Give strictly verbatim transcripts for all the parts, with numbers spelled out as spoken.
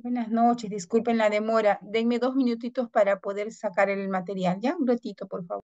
Buenas noches, disculpen la demora. Denme dos minutitos para poder sacar el material. Ya, un ratito, por favor.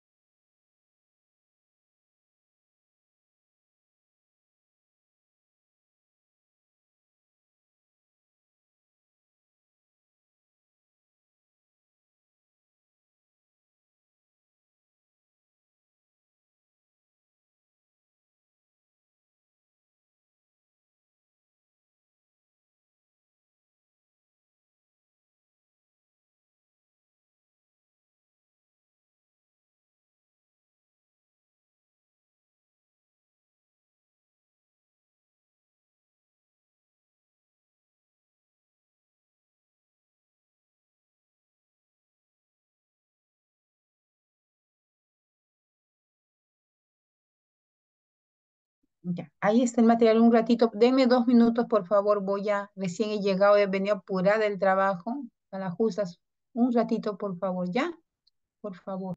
Ya, ahí está el material, un ratito. Denme dos minutos, por favor. Voy a, recién he llegado, he venido apurada del trabajo a las justas. Un ratito, por favor, ¿ya? Por favor.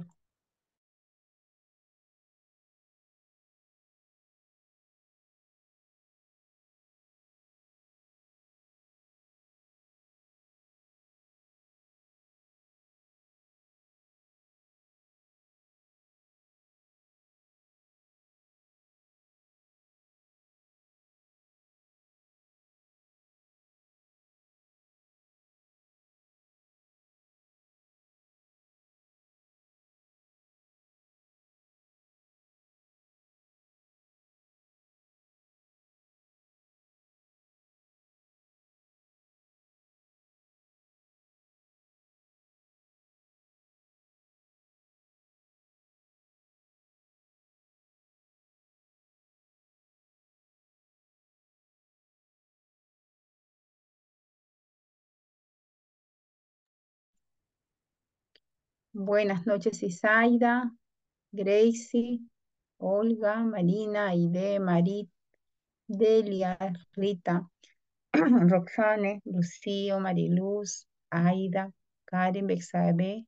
Buenas noches, Isaida, Gracie, Olga, Marina, Aide, Marit, Delia, Rita, Roxane, Lucío, Mariluz, Aida, Karen, Bexabe,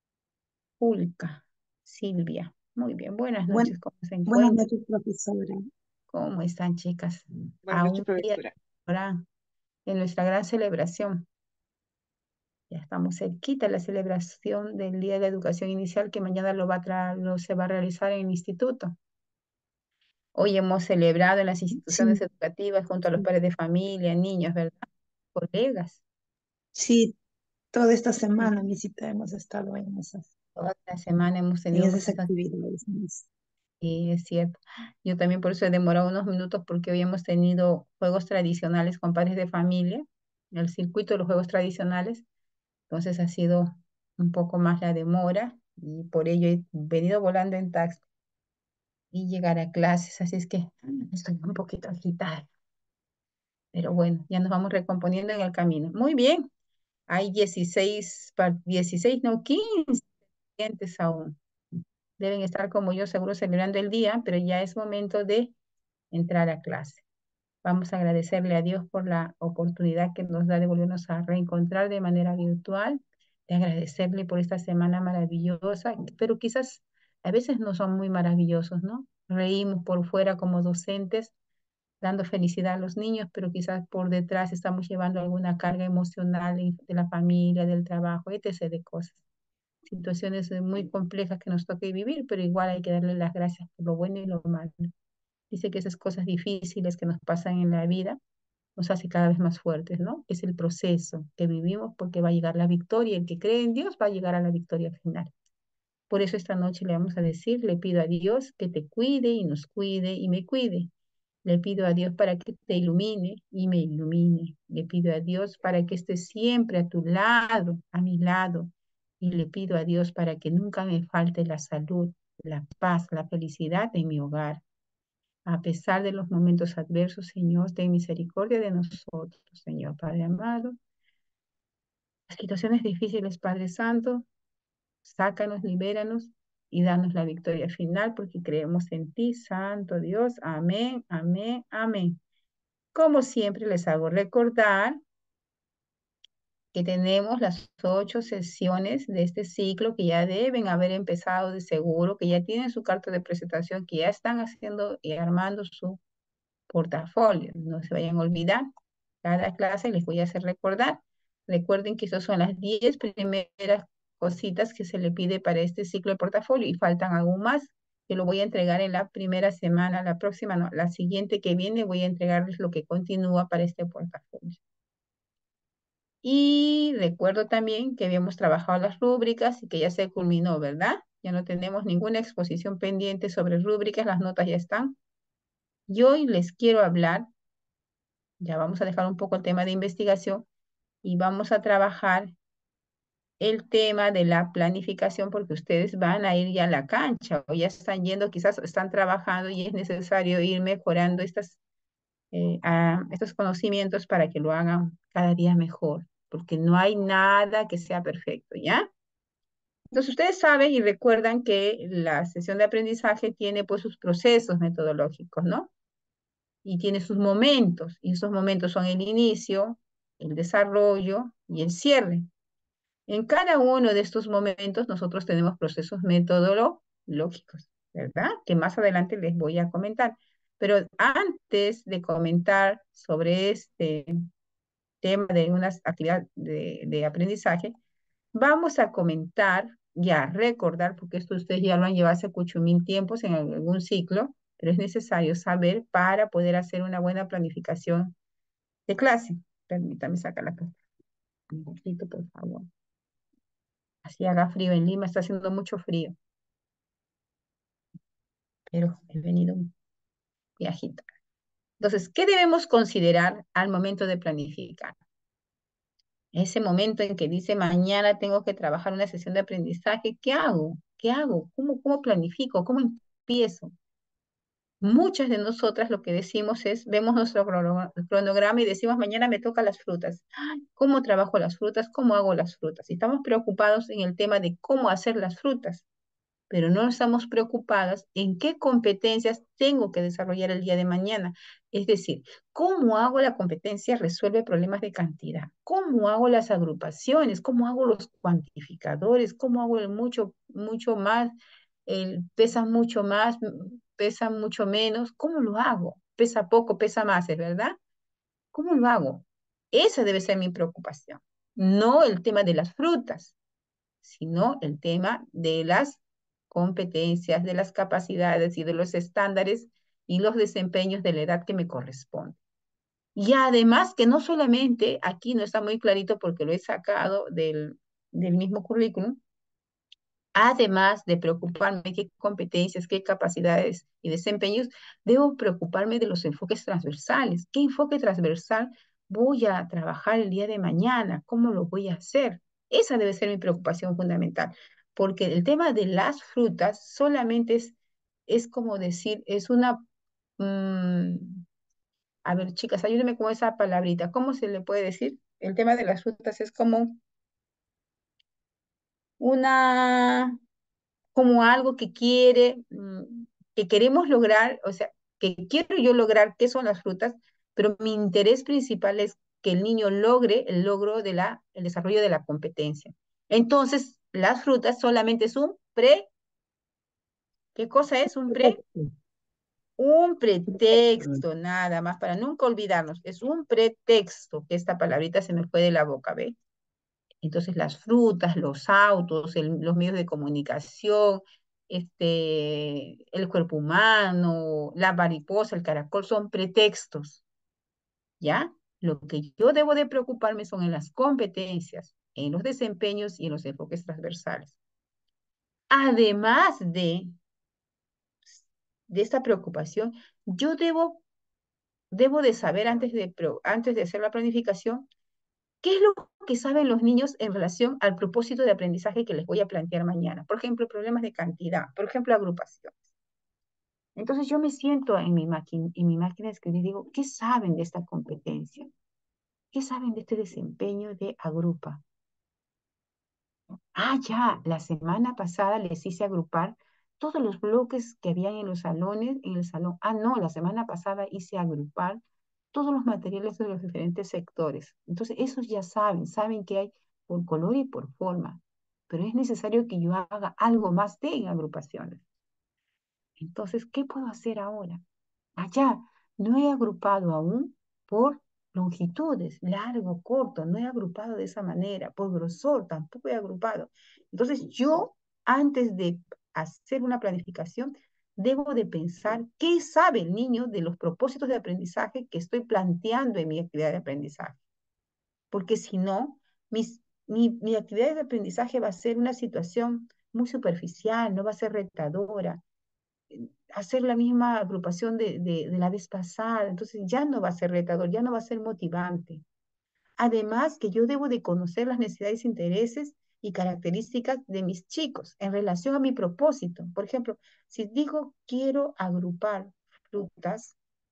Ulca, Silvia. Muy bien, buenas Buen- noches, ¿cómo se Buenas encuentran? noches, profesora. ¿Cómo están, chicas? Buenas A noches, un día profesora. ahora en nuestra gran celebración. Ya estamos cerquita de la celebración del Día de la Educación Inicial que mañana lo va a tra- lo se va a realizar en el instituto. Hoy hemos celebrado en las instituciones Sí, educativas junto a los sí, padres de familia, niños, ¿verdad? Colegas. sí, toda esta semana, visita, hemos estado en esas, Toda la semana hemos en tenido esas cosas. actividades. Más. Sí, es cierto. Yo también por eso he demorado unos minutos porque hoy hemos tenido juegos tradicionales con padres de familia, el circuito de los juegos tradicionales. Entonces ha sido un poco más la demora y por ello he venido volando en taxi y llegar a clases. Así es que estoy un poquito agitada. Pero bueno, ya nos vamos recomponiendo en el camino. Muy bien. Hay dieciséis, par- dieciséis, no, quince clientes aún. Deben estar como yo, seguro celebrando el día, pero ya es momento de entrar a clase. Vamos a agradecerle a Dios por la oportunidad que nos da de volvernos a reencontrar de manera virtual, de agradecerle por esta semana maravillosa, pero quizás a veces no son muy maravillosos, ¿no? Reímos por fuera como docentes, dando felicidad a los niños, pero quizás por detrás estamos llevando alguna carga emocional de la familia, del trabajo, etcétera de cosas. Situaciones eh, muy complejas que nos toque vivir, pero igual hay que darle las gracias por lo bueno y lo malo. Dice que esas cosas difíciles que nos pasan en la vida nos hace cada vez más fuertes, ¿no? Es el proceso que vivimos porque va a llegar la victoria. El que cree en Dios va a llegar a la victoria final. Por eso esta noche le vamos a decir, le pido a Dios que te cuide y nos cuide y me cuide. Le pido a Dios para que te ilumine y me ilumine. Le pido a Dios para que esté siempre a tu lado, a mi lado. Y le pido a Dios para que nunca me falte la salud, la paz, la felicidad en mi hogar. A pesar de los momentos adversos, Señor, ten misericordia de nosotros, Señor Padre amado. Las situaciones difíciles, Padre Santo, sácanos, libéranos y danos la victoria final porque creemos en ti, Santo Dios. Amén, amén, amén. Como siempre, les hago recordar que tenemos las ocho sesiones de este ciclo que ya deben haber empezado de seguro, que ya tienen su carta de presentación, que ya están haciendo y armando su portafolio. No se vayan a olvidar. Cada clase les voy a hacer recordar. Recuerden que esas son las diez primeras cositas que se le pide para este ciclo de portafolio y faltan aún más. Yo lo voy a entregar en la primera semana, la próxima no, la siguiente que viene voy a entregarles lo que continúa para este portafolio. Y recuerdo también que habíamos trabajado las rúbricas y que ya se culminó, ¿verdad? Ya no tenemos ninguna exposición pendiente sobre rúbricas, las notas ya están. Y hoy les quiero hablar, ya vamos a dejar un poco el tema de investigación y vamos a trabajar el tema de la planificación porque ustedes van a ir ya a la cancha o ya están yendo, quizás están trabajando y es necesario ir mejorando estas, eh, a- estos conocimientos para que lo hagan cada día mejor, porque no hay nada que sea perfecto, ¿ya? Entonces ustedes saben y recuerdan que la sesión de aprendizaje tiene pues sus procesos metodológicos, ¿no? Y tiene sus momentos, y esos momentos son el inicio, el desarrollo y el cierre. En cada uno de estos momentos nosotros tenemos procesos metodológicos, ¿verdad? Que más adelante les voy a comentar. Pero antes de comentar sobre este tema de una actividad de, de aprendizaje, vamos a comentar y a recordar, porque esto ustedes ya lo han llevado hace mucho mil tiempos en algún ciclo, pero es necesario saber para poder hacer una buena planificación de clase. Permítame sacar la carta un poquito, por favor. Así haga frío en Lima, está haciendo mucho frío, pero he venido un viajito. Entonces, ¿qué debemos considerar al momento de planificar? Ese momento en que dice, mañana tengo que trabajar una sesión de aprendizaje, ¿qué hago? ¿Qué hago? ¿Cómo, cómo planifico? ¿Cómo empiezo? Muchas de nosotras lo que decimos es, vemos nuestro crono- cronograma y decimos, mañana me toca las frutas. Ay, ¿cómo trabajo las frutas? ¿Cómo hago las frutas? Y estamos preocupados en el tema de cómo hacer las frutas, pero no estamos preocupadas en qué competencias tengo que desarrollar el día de mañana. Es decir, ¿cómo hago la competencia resuelve problemas de cantidad? ¿Cómo hago las agrupaciones? ¿Cómo hago los cuantificadores? ¿Cómo hago el mucho, mucho más? El pesa mucho más, pesa mucho menos. ¿Cómo lo hago? Pesa poco, pesa más, ¿es verdad? ¿Cómo lo hago? Esa debe ser mi preocupación, no el tema de las frutas, sino el tema de las competencias, de las capacidades y de los estándares y los desempeños de la edad que me corresponde. Y además que no solamente, aquí no está muy clarito porque lo he sacado del, del mismo currículum, además de preocuparme qué competencias, qué capacidades y desempeños, debo preocuparme de los enfoques transversales. ¿Qué enfoque transversal voy a trabajar el día de mañana? ¿Cómo lo voy a hacer? Esa debe ser mi preocupación fundamental, porque el tema de las frutas solamente es, es como decir, es una... mm, a ver, chicas, ayúdenme con esa palabrita. ¿Cómo se le puede decir? El tema de las frutas es como una como algo que quiere, mm, que queremos lograr, o sea, que quiero yo lograr qué son las frutas, pero mi interés principal es que el niño logre el logro de la, el desarrollo de la competencia. Entonces, las frutas solamente es un pre, ¿qué cosa es un pre? Un pretexto, nada más, para nunca olvidarnos, es un pretexto, que esta palabrita se me fue de la boca, ¿ve? Entonces las frutas, los autos, el- los medios de comunicación, este, el cuerpo humano, la mariposa, el caracol, son pretextos, ¿ya? Lo que yo debo de preocuparme son en las competencias, en los desempeños y en los enfoques transversales. Además de, de esta preocupación, yo debo, debo de saber antes de, pro- antes de hacer la planificación. ¿Qué es lo que saben los niños en relación al propósito de aprendizaje que les voy a plantear mañana? Por ejemplo, problemas de cantidad, por ejemplo, agrupaciones. Entonces yo me siento en mi máquina, en mi máquina de escribir y digo, ¿qué saben de esta competencia? ¿Qué saben de este desempeño de agrupa? Ah, ya, la semana pasada les hice agrupar todos los bloques que habían en los salones, en el salón. Ah, no, la semana pasada hice agrupar todos los materiales de los diferentes sectores. Entonces, esos ya saben, saben que hay por color y por forma, pero es necesario que yo haga algo más de en agrupaciones. Entonces, ¿qué puedo hacer ahora? Allá, no he agrupado aún por longitudes, largo, corto, no he agrupado de esa manera, por grosor tampoco he agrupado. Entonces yo, antes de hacer una planificación, debo de pensar qué sabe el niño de los propósitos de aprendizaje que estoy planteando en mi actividad de aprendizaje. Porque si no, mis, mi, mi actividad de aprendizaje va a ser una situación muy superficial, no va a ser retadora, hacer la misma agrupación de, de, de la vez pasada, entonces ya no va a ser retador, ya no va a ser motivante. Además, que yo debo de conocer las necesidades, intereses y características de mis chicos en relación a mi propósito. Por ejemplo, si digo quiero agrupar frutas,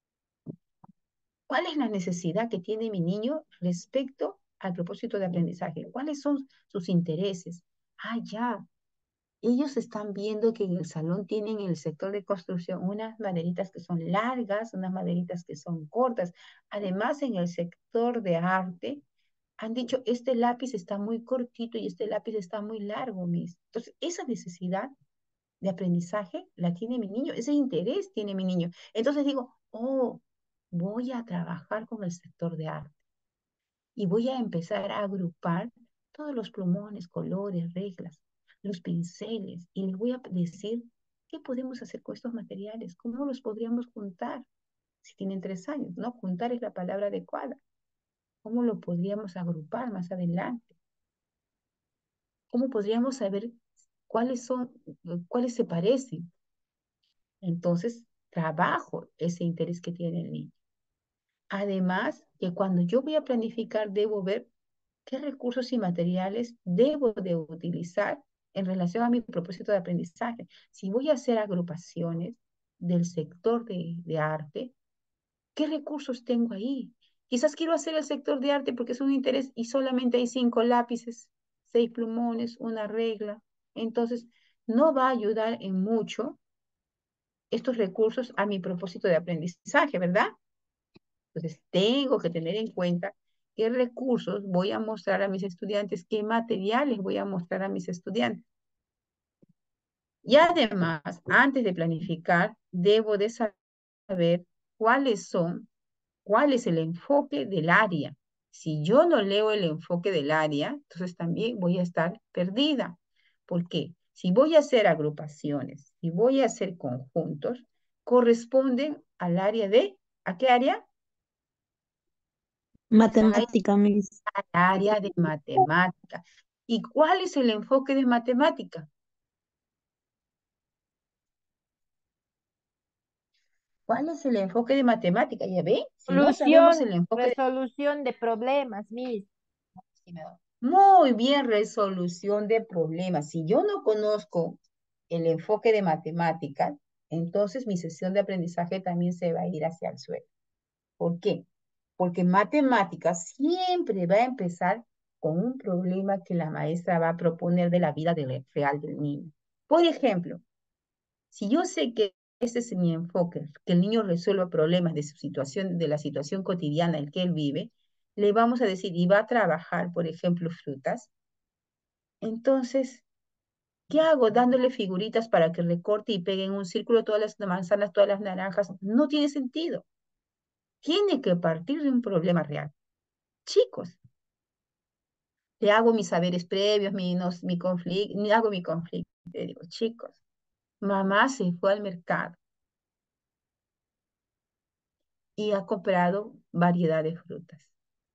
¿cuál es la necesidad que tiene mi niño respecto al propósito de aprendizaje? ¿Cuáles son sus intereses? Ah, ya, ellos están viendo que en el salón tienen en el sector de construcción unas maderitas que son largas, unas maderitas que son cortas. Además, en el sector de arte, han dicho, este lápiz está muy cortito y este lápiz está muy largo, Miss. Entonces, esa necesidad de aprendizaje la tiene mi niño, ese interés tiene mi niño. Entonces digo, oh, voy a trabajar con el sector de arte y voy a empezar a agrupar todos los plumones, colores, reglas, los pinceles, y les voy a decir qué podemos hacer con estos materiales, cómo los podríamos juntar si tienen tres años, ¿no? Juntar es la palabra adecuada. ¿Cómo lo podríamos agrupar más adelante? ¿Cómo podríamos saber cuáles son, cuáles se parecen? Entonces, trabajo ese interés que tiene el niño. Además, que cuando yo voy a planificar, debo ver qué recursos y materiales debo de utilizar en relación a mi propósito de aprendizaje. Si voy a hacer agrupaciones del sector de, de arte, ¿qué recursos tengo ahí? Quizás quiero hacer el sector de arte porque es un interés y solamente hay cinco lápices, seis plumones, una regla. Entonces, no va a ayudar en mucho estos recursos a mi propósito de aprendizaje, ¿verdad? Entonces, tengo que tener en cuenta qué recursos voy a mostrar a mis estudiantes, qué materiales voy a mostrar a mis estudiantes. Y además, antes de planificar, debo de saber cuáles son, cuál es el enfoque del área. Si yo no leo el enfoque del área, entonces también voy a estar perdida. ¿Por qué? Si voy a hacer agrupaciones, si voy a hacer conjuntos, corresponden al área de, ¿a qué área? Matemática, Miss. Área de matemática. ¿Y cuál es el enfoque de matemática? ¿Cuál es el enfoque de matemática? ¿Ya ve? Si no sabemos Solución, el enfoque de... resolución de problemas, Miss. Muy bien, resolución de problemas. Si yo no conozco el enfoque de matemáticas, entonces mi sesión de aprendizaje también se va a ir hacia el suelo. ¿Por qué? Porque matemáticas siempre va a empezar con un problema que la maestra va a proponer de la vida del- real del niño. Por ejemplo, si yo sé que ese es mi enfoque, que el niño resuelva problemas de su situación, de la situación cotidiana en que él vive, le vamos a decir, y va a trabajar, por ejemplo, frutas. Entonces, ¿qué hago? Dándole figuritas para que recorte y pegue en un círculo todas las manzanas, todas las naranjas. No tiene sentido. Tiene que partir de un problema real. Chicos, le hago mis saberes previos, mi, no- mi conflicto, hago mi conflicto. Le digo, chicos, mamá se fue al mercado y ha comprado variedad de frutas.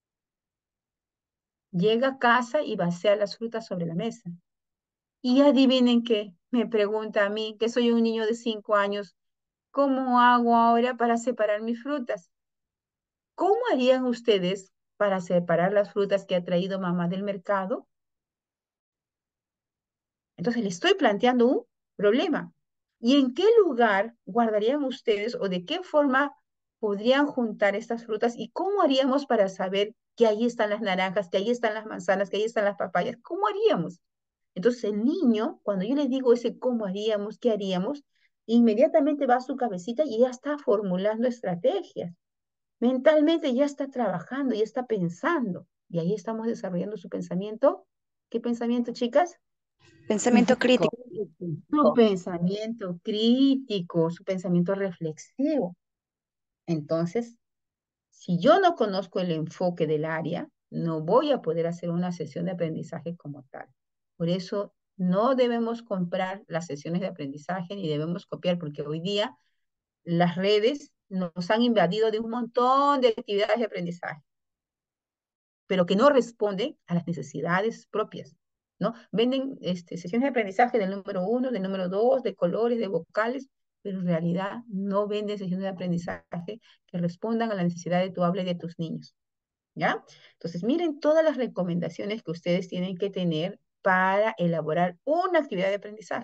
Llega a casa y vacía las frutas sobre la mesa. Y adivinen qué, me pregunta a mí, que soy un niño de cinco años, ¿cómo hago ahora para separar mis frutas? ¿Cómo harían ustedes para separar las frutas que ha traído mamá del mercado? Entonces le estoy planteando un problema. ¿Y en qué lugar guardarían ustedes o de qué forma podrían juntar estas frutas y cómo haríamos para saber que ahí están las naranjas, que ahí están las manzanas, que ahí están las papayas? ¿Cómo haríamos? Entonces el niño, cuando yo le digo ese cómo haríamos, qué haríamos, inmediatamente va a su cabecita y ya está formulando estrategias. Mentalmente ya está trabajando, ya está pensando. Y ahí estamos desarrollando su pensamiento. ¿Qué pensamiento, chicas? Pensamiento Crítico. crítico. Su pensamiento crítico, su pensamiento reflexivo. Entonces, Si yo no conozco el enfoque del área, no voy a poder hacer una sesión de aprendizaje como tal. Por eso no debemos comprar las sesiones de aprendizaje ni debemos copiar, porque hoy día las redes nos han invadido de un montón de actividades de aprendizaje, pero que no responden a las necesidades propias, ¿no? Venden este, sesiones de aprendizaje del número uno, del número dos, de colores, de vocales, pero en realidad no venden sesiones de aprendizaje que respondan a la necesidad de tu habla y de tus niños, ¿ya? Entonces, miren todas las recomendaciones que ustedes tienen que tener para elaborar una actividad de aprendizaje.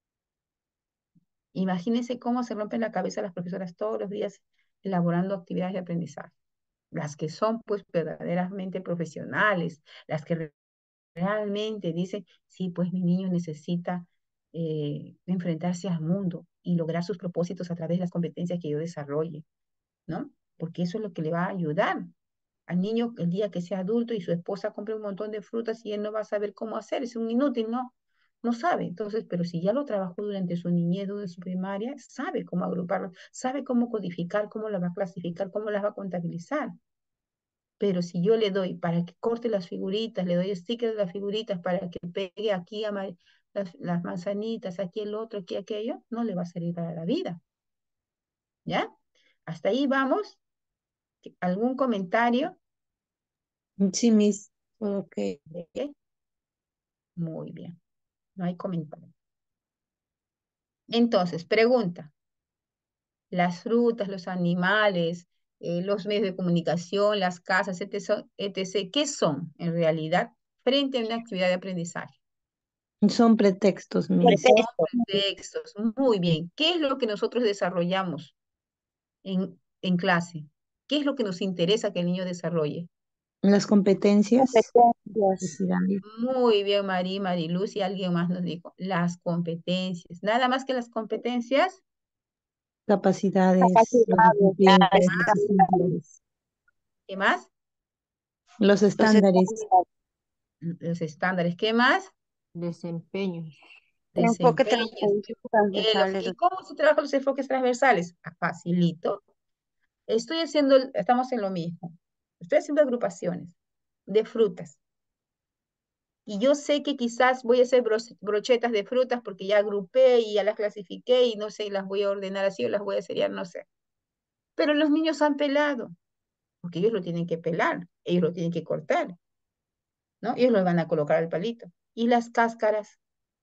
Imagínense cómo se rompen la cabeza las profesoras todos los días elaborando actividades de aprendizaje. Las que son pues verdaderamente profesionales, las que re- realmente dicen, sí, pues mi niño necesita eh, enfrentarse al mundo y lograr sus propósitos a través de las competencias que yo desarrolle, ¿no? Porque eso es lo que le va a ayudar al niño el día que sea adulto y su esposa compre un montón de frutas y él no va a saber cómo hacer, es un inútil, ¿no? No sabe. Entonces, pero si ya lo trabajó durante su niñez, durante su primaria, sabe cómo agruparlo, sabe cómo codificar, cómo las va a clasificar, cómo las va a contabilizar. Pero si yo le doy para que corte las figuritas, le doy stickers de las figuritas para que pegue aquí a ma- las, las manzanitas, aquí el otro, aquí aquello, no le va a servir para la vida. ¿Ya? Hasta ahí vamos. ¿Algún comentario? Sí, Miss. Ok. ¿Ok? Muy bien. No hay comentario. Entonces, pregunta. Las frutas, los animales, eh, los medios de comunicación, las casas, etcétera, etcétera, ¿qué son en realidad frente a una actividad de aprendizaje? Son pretextos, Miss. Son pretextos. Muy bien. ¿Qué es lo que nosotros desarrollamos en, en clase? ¿Qué es lo que nos interesa que el niño desarrolle? Las competencias, Competencias. necesidades, Muy bien, Marí, Mariluz, y alguien más nos dijo, las competencias. Nada más que las competencias. capacidades, los Capacidades. Ya recipientes, los está. estándares. ¿Qué más? Los Los estándares, estándares. Los estándares. ¿Qué más? Desempeño. Enfoque Desempeños. transversal- Eh, los- transversales. ¿y cómo se trabajan los enfoques transversales? Ah, facilito. Estoy haciendo, el- estamos en lo mismo. Estoy haciendo agrupaciones de frutas. Y yo sé que quizás voy a hacer bro- brochetas de frutas porque ya agrupé y ya las clasifiqué y no sé, las voy a ordenar así o las voy a seriar, no sé. Pero los niños han pelado, porque ellos lo tienen que pelar, ellos lo tienen que cortar, ¿no? Ellos lo van a colocar al palito. Y las cáscaras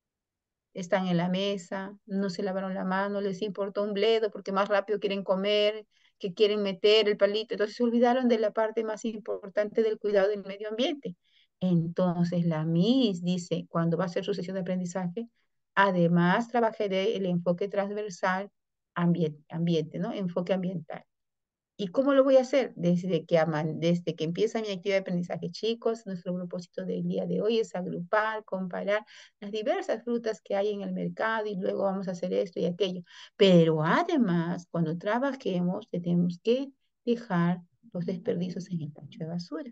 están en la mesa, no se lavaron la mano, les importó un bledo porque más rápido quieren comer, que quieren meter el palito, entonces se olvidaron de la parte más importante del cuidado del medio ambiente. Entonces la Miss dice, cuando va a hacer su sesión de aprendizaje, además trabajaré el enfoque transversal ambiente, ambiente, ¿no? Enfoque ambiental. ¿Y cómo lo voy a hacer? Desde que, aman- desde que empieza mi actividad de aprendizaje, chicos, nuestro propósito del día de hoy es agrupar, comparar las diversas frutas que hay en el mercado y luego vamos a hacer esto y aquello. Pero además, cuando trabajemos, tenemos que dejar los desperdicios en el tacho de basura.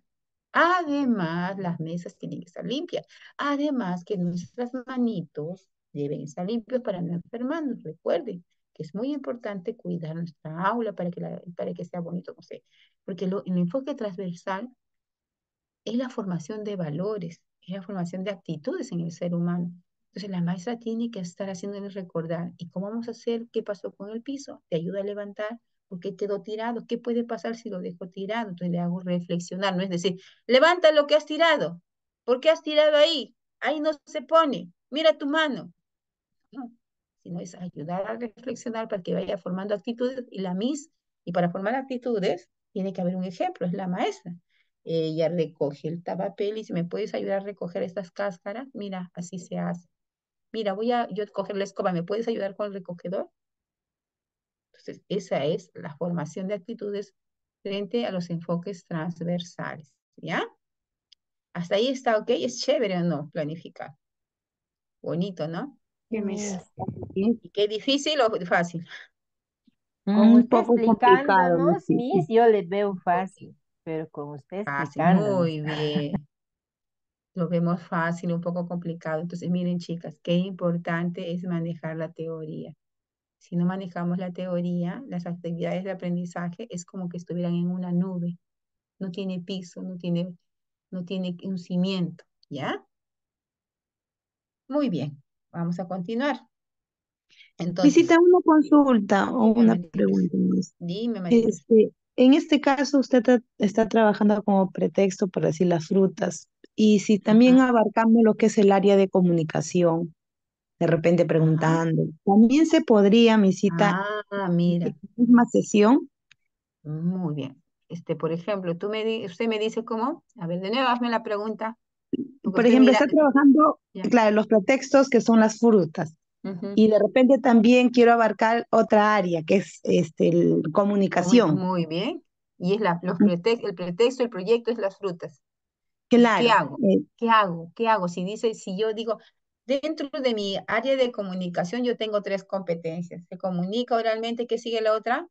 Además, las mesas tienen que estar limpias. Además, que nuestras manitos deben estar limpios para no enfermarnos. Recuerden que es muy importante cuidar nuestra aula para que, la- para que sea bonito, no sé, porque lo- el enfoque transversal es la formación de valores, es la formación de actitudes en el ser humano. Entonces la maestra tiene que estar haciéndoles recordar, ¿y cómo vamos a hacer? ¿Qué pasó con el piso? ¿Te ayuda a levantar? ¿Por qué quedó tirado? ¿Qué puede pasar si lo dejo tirado? Entonces le hago reflexionar, no es decir, levanta lo que has tirado. ¿Por qué has tirado ahí? Ahí no se pone. Mira tu mano. No, sino es ayudar a reflexionar para que vaya formando actitudes y la Miss, y para formar actitudes tiene que haber un ejemplo, es la maestra. Ella recoge el papel y si me puedes ayudar a recoger estas cáscaras, mira, así se hace. Mira, voy a yo coger la escoba, ¿me puedes ayudar con el recogedor? Entonces, esa es la formación de actitudes frente a los enfoques transversales, ¿ya? Hasta ahí está, ¿ok? Es chévere o no planificar. Bonito, ¿no? Sí, Sí, Miss. Miss. ¿sí? ¿Y qué difícil o fácil? Con Un usted poco complicado, explicándonos, Misty. Miss, yo le veo Ok, fácil, pero con usted fácil, explicándonos. muy bien. Lo vemos fácil, un poco complicado. Entonces, miren, chicas, qué importante es manejar la teoría. si no manejamos la teoría, las actividades de aprendizaje es como que estuvieran en una nube. No tiene piso, no tiene, no tiene un cimiento, ¿ya? Muy bien, vamos a continuar. Visita Entonces, una consulta o dime, una Mariluz. pregunta más. Dime, Mariluz. Este, en este caso, usted tra- está trabajando como pretexto para decir las frutas. Y si también Ajá. abarcamos lo que es el área de comunicación, de repente Ajá. preguntando, también se podría, mi cita, Ah, en mira, la misma sesión. muy bien. Este, por ejemplo, tú me di- usted me dice cómo. A ver, de nuevo, hazme la pregunta. Porque Por estoy ejemplo, mirando. está trabajando, Ya. claro, los pretextos que son las frutas. Ujú. Y de repente también quiero abarcar otra área, que es este, el- Comuni- comunicación. Muy bien. Y es la, los pretex- el pretexto, el proyecto es las frutas. ¿Y qué Claro, hago? eh, ¿Qué hago? ¿Qué hago? Si dice, si yo digo, dentro de mi área de comunicación yo tengo tres competencias. Se comunica oralmente, ¿qué sigue la otra?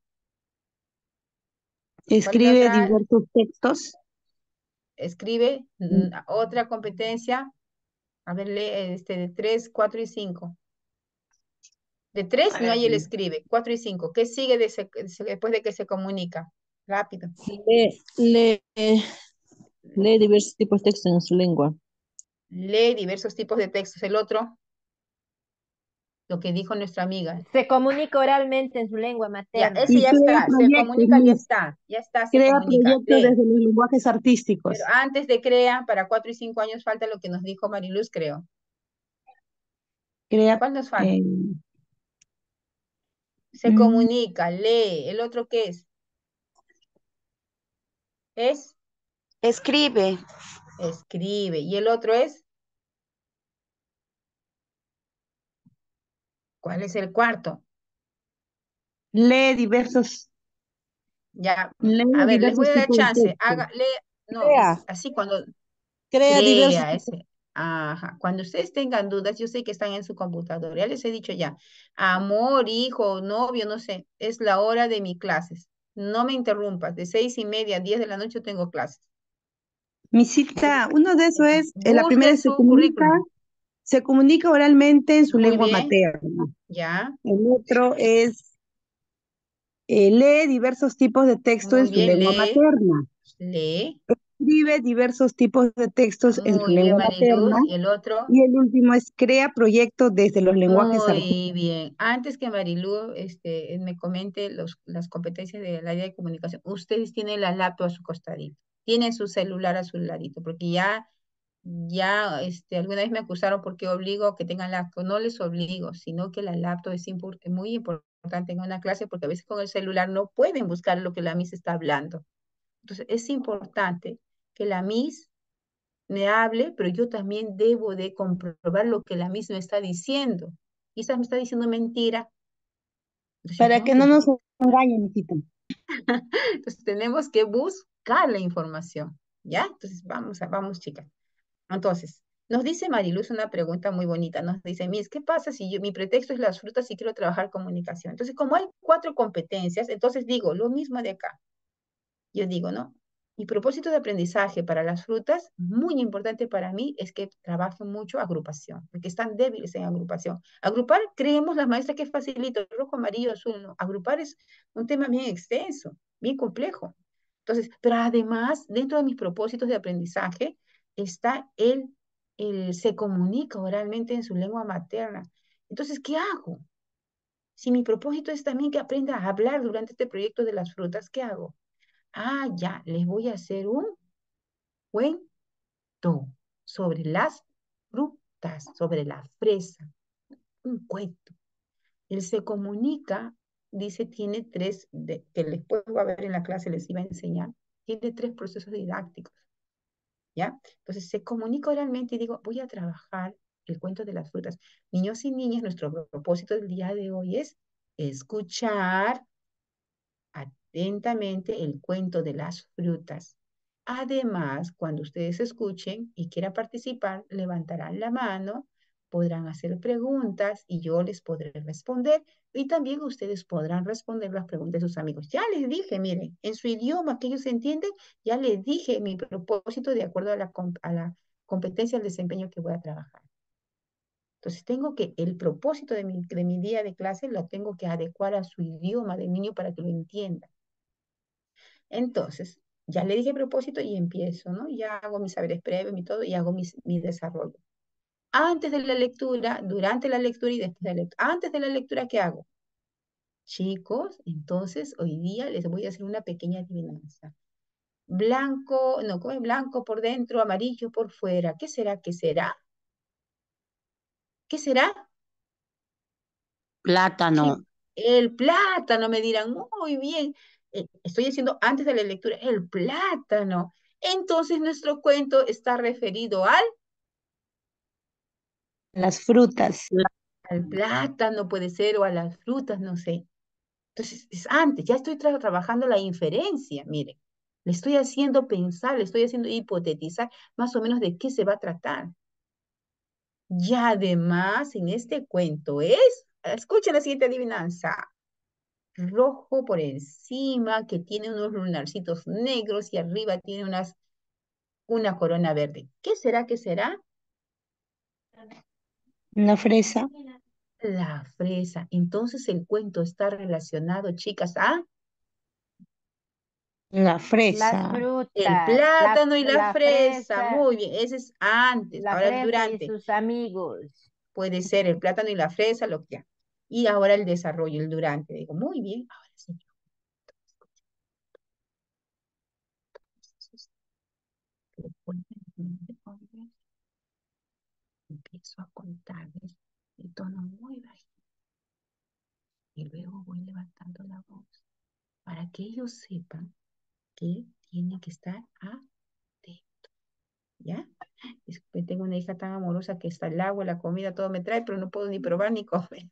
¿Cuál es la escribe otra? diversos textos. Escribe mm, otra competencia. A ver, lee este, de tres, cuatro y cinco. De A tres no ver, hay el escribe. Cuatro y cinco. ¿Qué sigue de se- después de que se comunica? Rápido. Lee, lee, lee diversos tipos de texto en su lengua. Lee diversos tipos de textos. El otro, lo que dijo nuestra amiga. Se comunica oralmente en su lengua Ya, materna. ese y ya crea está. Se proyectos, comunica, ya Miss. está. Ya está, se Crea comunica. proyectos Lee. desde los lenguajes Pero artísticos. antes de crea, para cuatro y cinco años falta lo que nos dijo Mariluz, creo. Crea, ¿Cuál nos falta? eh, Se mm, comunica, lee. ¿El otro qué es? Es Escribe, escribe. ¿Y el otro es? ¿Cuál es el cuarto? lee diversos, Ya, lee a ver, les voy diversos a dar tipos de chance. textos. Haga, lee, no, es Crea, así cuando crea diversos crea tipos. ese. Ajá. Cuando ustedes tengan dudas, yo sé que están en su computadora. Ya les he dicho ya. Amor, hijo, novio, no sé. Es la hora de mis clases. No me interrumpas. De seis y media a diez de la noche tengo clases. Mi Entonces, cita, uno de esos es, eh, la primera busquen es se su comunica, currículum. se comunica oralmente en su Muy lengua bien. materna. Ya. El otro es, eh, lee diversos tipos de texto en Muy su bien. lengua Lee. materna. Lee. Escribe diversos tipos de textos en su Muy bien, lengua materna. Mariluz. Y el otro. Y el último es crea proyectos desde los lenguajes artísticos. Muy bien. Antes que Marilú este, me comente los, las competencias del área de comunicación, ustedes tienen la laptop a su costadito, tienen su celular a su ladito, porque ya, ya este, alguna vez me acusaron porque obligo a que tengan laptop. No les obligo, sino que la laptop es impor- muy importante en una clase porque a veces con el celular no pueden buscar lo que la Miss está hablando. Entonces, es importante que la Miss me hable, pero yo también debo de comprobar lo que la misma está diciendo. Quizás me está diciendo mentira, entonces yo Para tengo que que no nos buscar. engañen, mijita. Entonces tenemos que buscar la información, ¿ya? Entonces vamos, a, vamos, chicas. Entonces, nos dice Mariluz una pregunta muy bonita. Nos dice, Miss, ¿qué pasa si yo, mi pretexto es las frutas y quiero trabajar comunicación? Entonces, como hay cuatro competencias, entonces digo lo mismo de acá. Yo digo, ¿no? Mi propósito de aprendizaje para las frutas, muy importante para mí, es que trabajen mucho agrupación, porque están débiles en agrupación. Agrupar, creemos las maestras que es facilito, rojo, amarillo, azul, no. Agrupar es un tema bien extenso, bien complejo. Entonces, pero además, dentro de mis propósitos de aprendizaje, está el, el se comunica oralmente en su lengua materna. Entonces, ¿qué hago? Si mi propósito es también que aprenda a hablar durante este proyecto de las frutas, ¿qué hago? Ah, ya, les voy a hacer un cuento sobre las frutas, sobre la fresa, un cuento. Él se comunica, dice, tiene tres, de, que después va a ver en la clase, les iba a enseñar, tiene tres procesos didácticos, ¿ya? Entonces se comunica oralmente y digo, voy a trabajar el cuento de las frutas. Niños y niñas, nuestro propósito del día de hoy es escuchar atentamente el cuento de las frutas. Además, cuando ustedes escuchen y quieran participar, levantarán la mano, podrán hacer preguntas y yo les podré responder. Y también ustedes podrán responder las preguntas de sus amigos. Ya les dije, miren, en su idioma que ellos entienden, ya les dije mi propósito de acuerdo a la, a la competencia, al desempeño que voy a trabajar. Entonces tengo que, el propósito de mi, de mi día de clase lo tengo que adecuar a su idioma del niño para que lo entienda. Entonces, ya le dije propósito y empiezo, ¿no? Ya hago mis saberes previos y todo y hago mis, mi desarrollo. Antes de la lectura, durante la lectura y después de la lectura. Antes de la lectura, ¿qué hago? Chicos, entonces hoy día les voy a hacer una pequeña adivinanza. Blanco, no, ¿cómo es? Blanco por dentro, amarillo por fuera. ¿Qué será? ¿Qué será? ¿Qué será? Plátano. Chi- El plátano, me dirán, muy bien. Eh, estoy diciendo antes de la lectura, el plátano. Entonces nuestro cuento está referido al, Las frutas. al plátano, puede ser, o a las frutas, no sé. Entonces, es antes, ya estoy tra- trabajando la inferencia, mire. Le estoy haciendo pensar, le estoy haciendo hipotetizar más o menos de qué se va a tratar. Y además, en este cuento es, escuchen la siguiente adivinanza, rojo por encima, que tiene unos lunarcitos negros y arriba tiene unas, una corona verde. ¿Qué será? ¿Qué será? Una fresa. La fresa. Entonces el cuento está relacionado, chicas, a La Las fresa. el frutas, la, plátano y la la fresa. fresa, Muy bien, ese es antes. la Ahora el fresa y durante. sus amigos. Puede ser el plátano y la fresa, lo que sea. Y ahora el desarrollo, el durante. Digo, muy bien, ahora sí. Empiezo a contarles de tono muy bajito y luego voy levantando la voz para que ellos sepan que tienen que estar atentos, ¿ya? Disculpe, tengo una hija tan amorosa que está el agua, la comida, todo me trae, pero no puedo ni probar ni comer.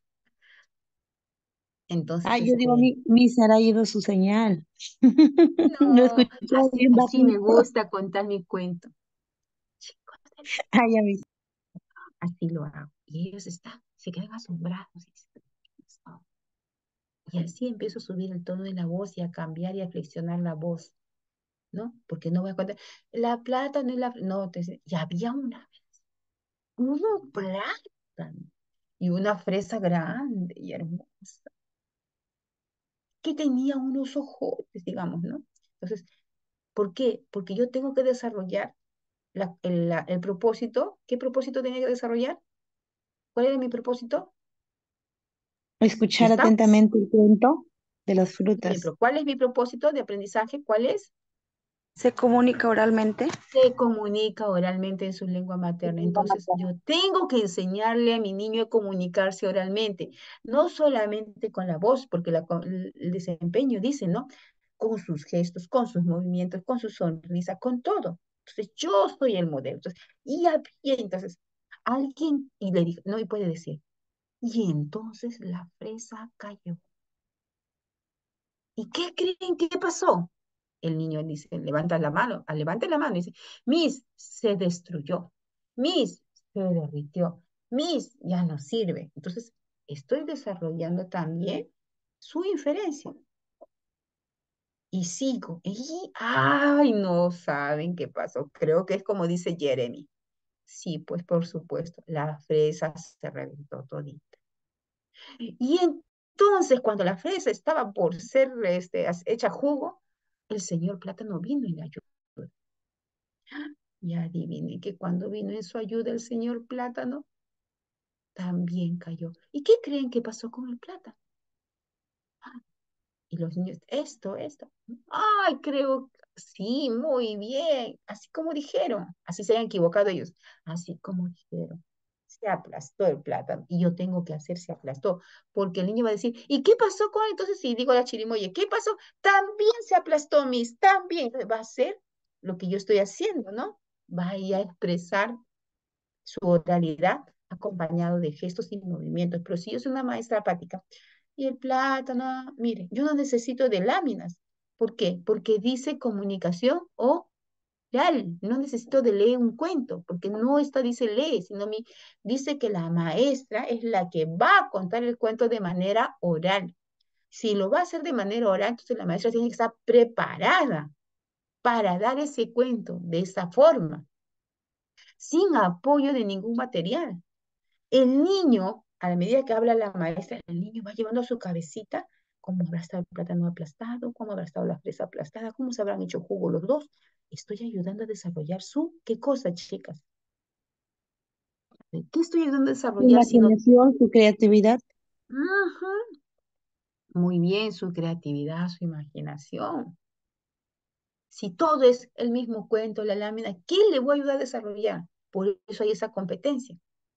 Ah, Entonces, yo digo, este, mi, mi Sara ha ido su señal. Lo no, escuché así, bien así me bajito. gusta contar mi cuento. Chicos, Ay, ya vi. así lo hago. Y ellos están, se quedan asombrados. Y dicen, "Oh". Y así empiezo a subir el tono de la voz y a cambiar y a flexionar la voz, ¿no? Porque no voy a contar, la plata no es la, no, te, y había una, uno plátano y una fresa grande y hermosa, que tenía unos ojotes, digamos, ¿no? Entonces, ¿por qué? Porque yo tengo que desarrollar la- el, la- el propósito. ¿Qué propósito tenía que desarrollar? ¿Cuál era mi propósito? Escuchar ¿Estamos? atentamente el cuento de las Muy bien, frutas. pero ¿cuál es mi propósito de aprendizaje? ¿Cuál es? ¿Se comunica oralmente? Se comunica oralmente en su lengua materna. Entonces, yo tengo que enseñarle a mi niño a comunicarse oralmente, no solamente con la voz, porque la co- el el desempeño dice, ¿no? Con sus gestos, con sus movimientos, con su sonrisa, con todo. Entonces, yo soy el modelo. Entonces, y había, entonces, alguien, y le dijo, no, y puede decir, y entonces la fresa cayó. ¿Y qué creen que pasó? El niño dice, levanta la mano, ah, levanta la mano y dice, Miss, se destruyó. Miss, se derritió. Miss, ya no sirve. Entonces, estoy desarrollando también su inferencia. Y sigo. Y, ay, no saben qué pasó. Creo que es como dice Jeremy. Sí, pues por supuesto, la fresa se reventó todita. Y entonces, cuando la fresa estaba por ser este, as- hecha jugo, el señor Plátano vino y la ayudó. Y adivine que cuando vino en su ayuda el señor Plátano, también cayó. ¿Y qué creen que pasó con el plátano? Y los niños, esto, esto. Ay, creo, sí, muy bien. Así como dijeron. Así se han equivocado ellos. Así como dijeron. Se aplastó el plátano. Y yo tengo que hacer, se aplastó. Porque el niño va a decir, ¿y qué pasó con él? Entonces, si digo a la chirimoya, ¿qué pasó? También se aplastó, Miss, también. Va a ser lo que yo estoy haciendo, ¿no? Vaya a expresar su oralidad acompañado de gestos y movimientos. Pero si yo soy una maestra apática y el plátano, mire, yo no necesito de láminas. ¿Por qué? Porque dice comunicación oral. No necesito de leer un cuento, porque no está dice lee, sino mi, dice que la maestra es la que va a contar el cuento de manera oral. Si lo va a hacer de manera oral, entonces la maestra tiene que estar preparada para dar ese cuento de esa forma, sin apoyo de ningún material. El niño, a la medida que habla la maestra, el niño va llevando a su cabecita cómo habrá estado el plátano aplastado, cómo habrá estado la fresa aplastada, cómo se habrán hecho jugo los dos. Estoy ayudando a desarrollar su, ¿qué cosa, chicas? ¿Qué estoy ayudando a Su desarrollar si no? imaginación, su creatividad. Ajá. Muy bien, su creatividad, su imaginación. Si todo es el mismo cuento, la lámina, ¿qué le voy a ayudar a desarrollar? Por eso hay esa competencia.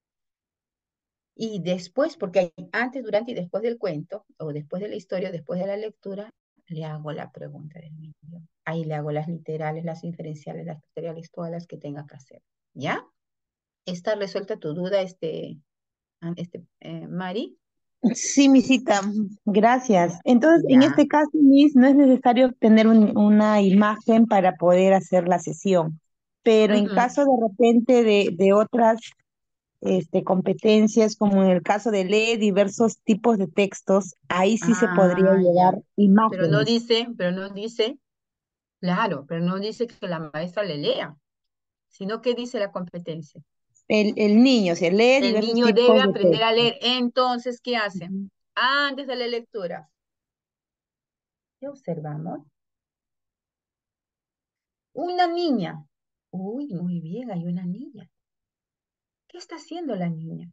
Y después, porque hay antes, durante y después del cuento, o después de la historia, o después de la lectura, le hago la pregunta del niño. Ahí le hago las literales, las inferenciales, las pictoriales, todas las que tenga que hacer. ¿Ya? ¿Está resuelta tu duda, este, ah, este, eh, Mari? Sí, misita, gracias. Entonces, en Ya. este caso, Miss, no es necesario tener un- una imagen para poder hacer la sesión, pero en Ujú. caso de repente de, de otras este, competencias, como en el caso de leer diversos tipos de textos, ahí sí se podría Ah, llevar ya. Pero no imágenes. dice, pero no dice, claro, pero no dice que la maestra le lea, sino que dice la competencia. El, el niño, se lee El diversos niño debe tipos de aprender a textos. leer. Entonces, ¿qué hace? Ujú. Antes de la lectura, ¿qué observamos? Una niña. Uy, muy bien, hay una niña. ¿Qué está haciendo la niña?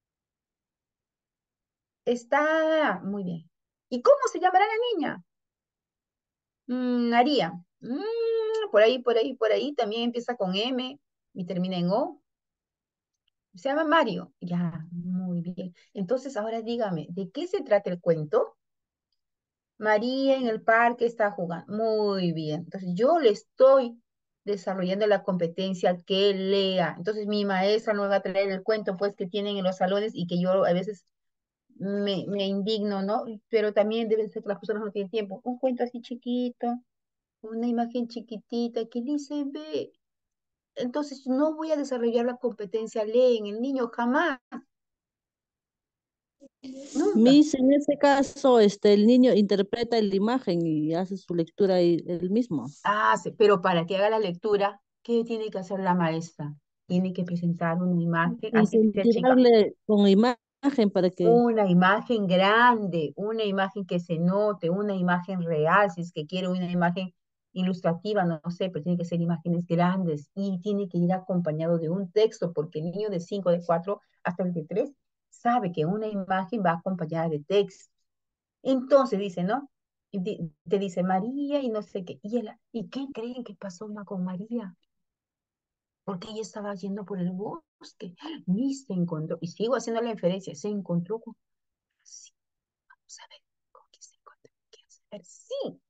Está, muy bien. ¿Y cómo se llamará la niña? Mm, María. Mm, por ahí, por ahí, por ahí. También empieza con M y termina en O. Se llama Mario. Ya, muy bien. Entonces, ahora dígame, ¿de qué se trata el cuento? María en el parque está jugando. Muy bien. Entonces, yo le estoy desarrollando la competencia que lea. Entonces, mi maestra no me va a traer el cuento, pues, que tienen en los salones y que yo a veces me, me indigno, ¿no? Pero también debe ser que las personas no tienen tiempo. Un cuento así chiquito, una imagen chiquitita que ni se ve. Entonces, no voy a desarrollar la competencia lee en el niño jamás, nunca. Miss, en ese caso, este, el niño interpreta la imagen y hace su lectura ahí él mismo. Ah, sí, pero para que haga la lectura, ¿qué tiene que hacer la maestra? Tiene que presentar una imagen, así sea chica, Incentivarle con imagen para que una imagen grande, una imagen que se note, una imagen real, si es que quiere una imagen ilustrativa, no, no sé, pero tiene que ser imágenes grandes y tiene que ir acompañado de un texto, porque el niño de cinco, de cuatro hasta el de tres sabe que una imagen va acompañada de texto. Entonces dice, ¿no? Y di- te dice María y no sé qué. ¿Y, él, ¿y qué creen que pasó ma, con María? Porque ella estaba yendo por el bosque y se encontró, y sigo haciendo la inferencia, se encontró con, sí, vamos a ver, ¿con qué se encontró? ¿Qué hacer? Sí.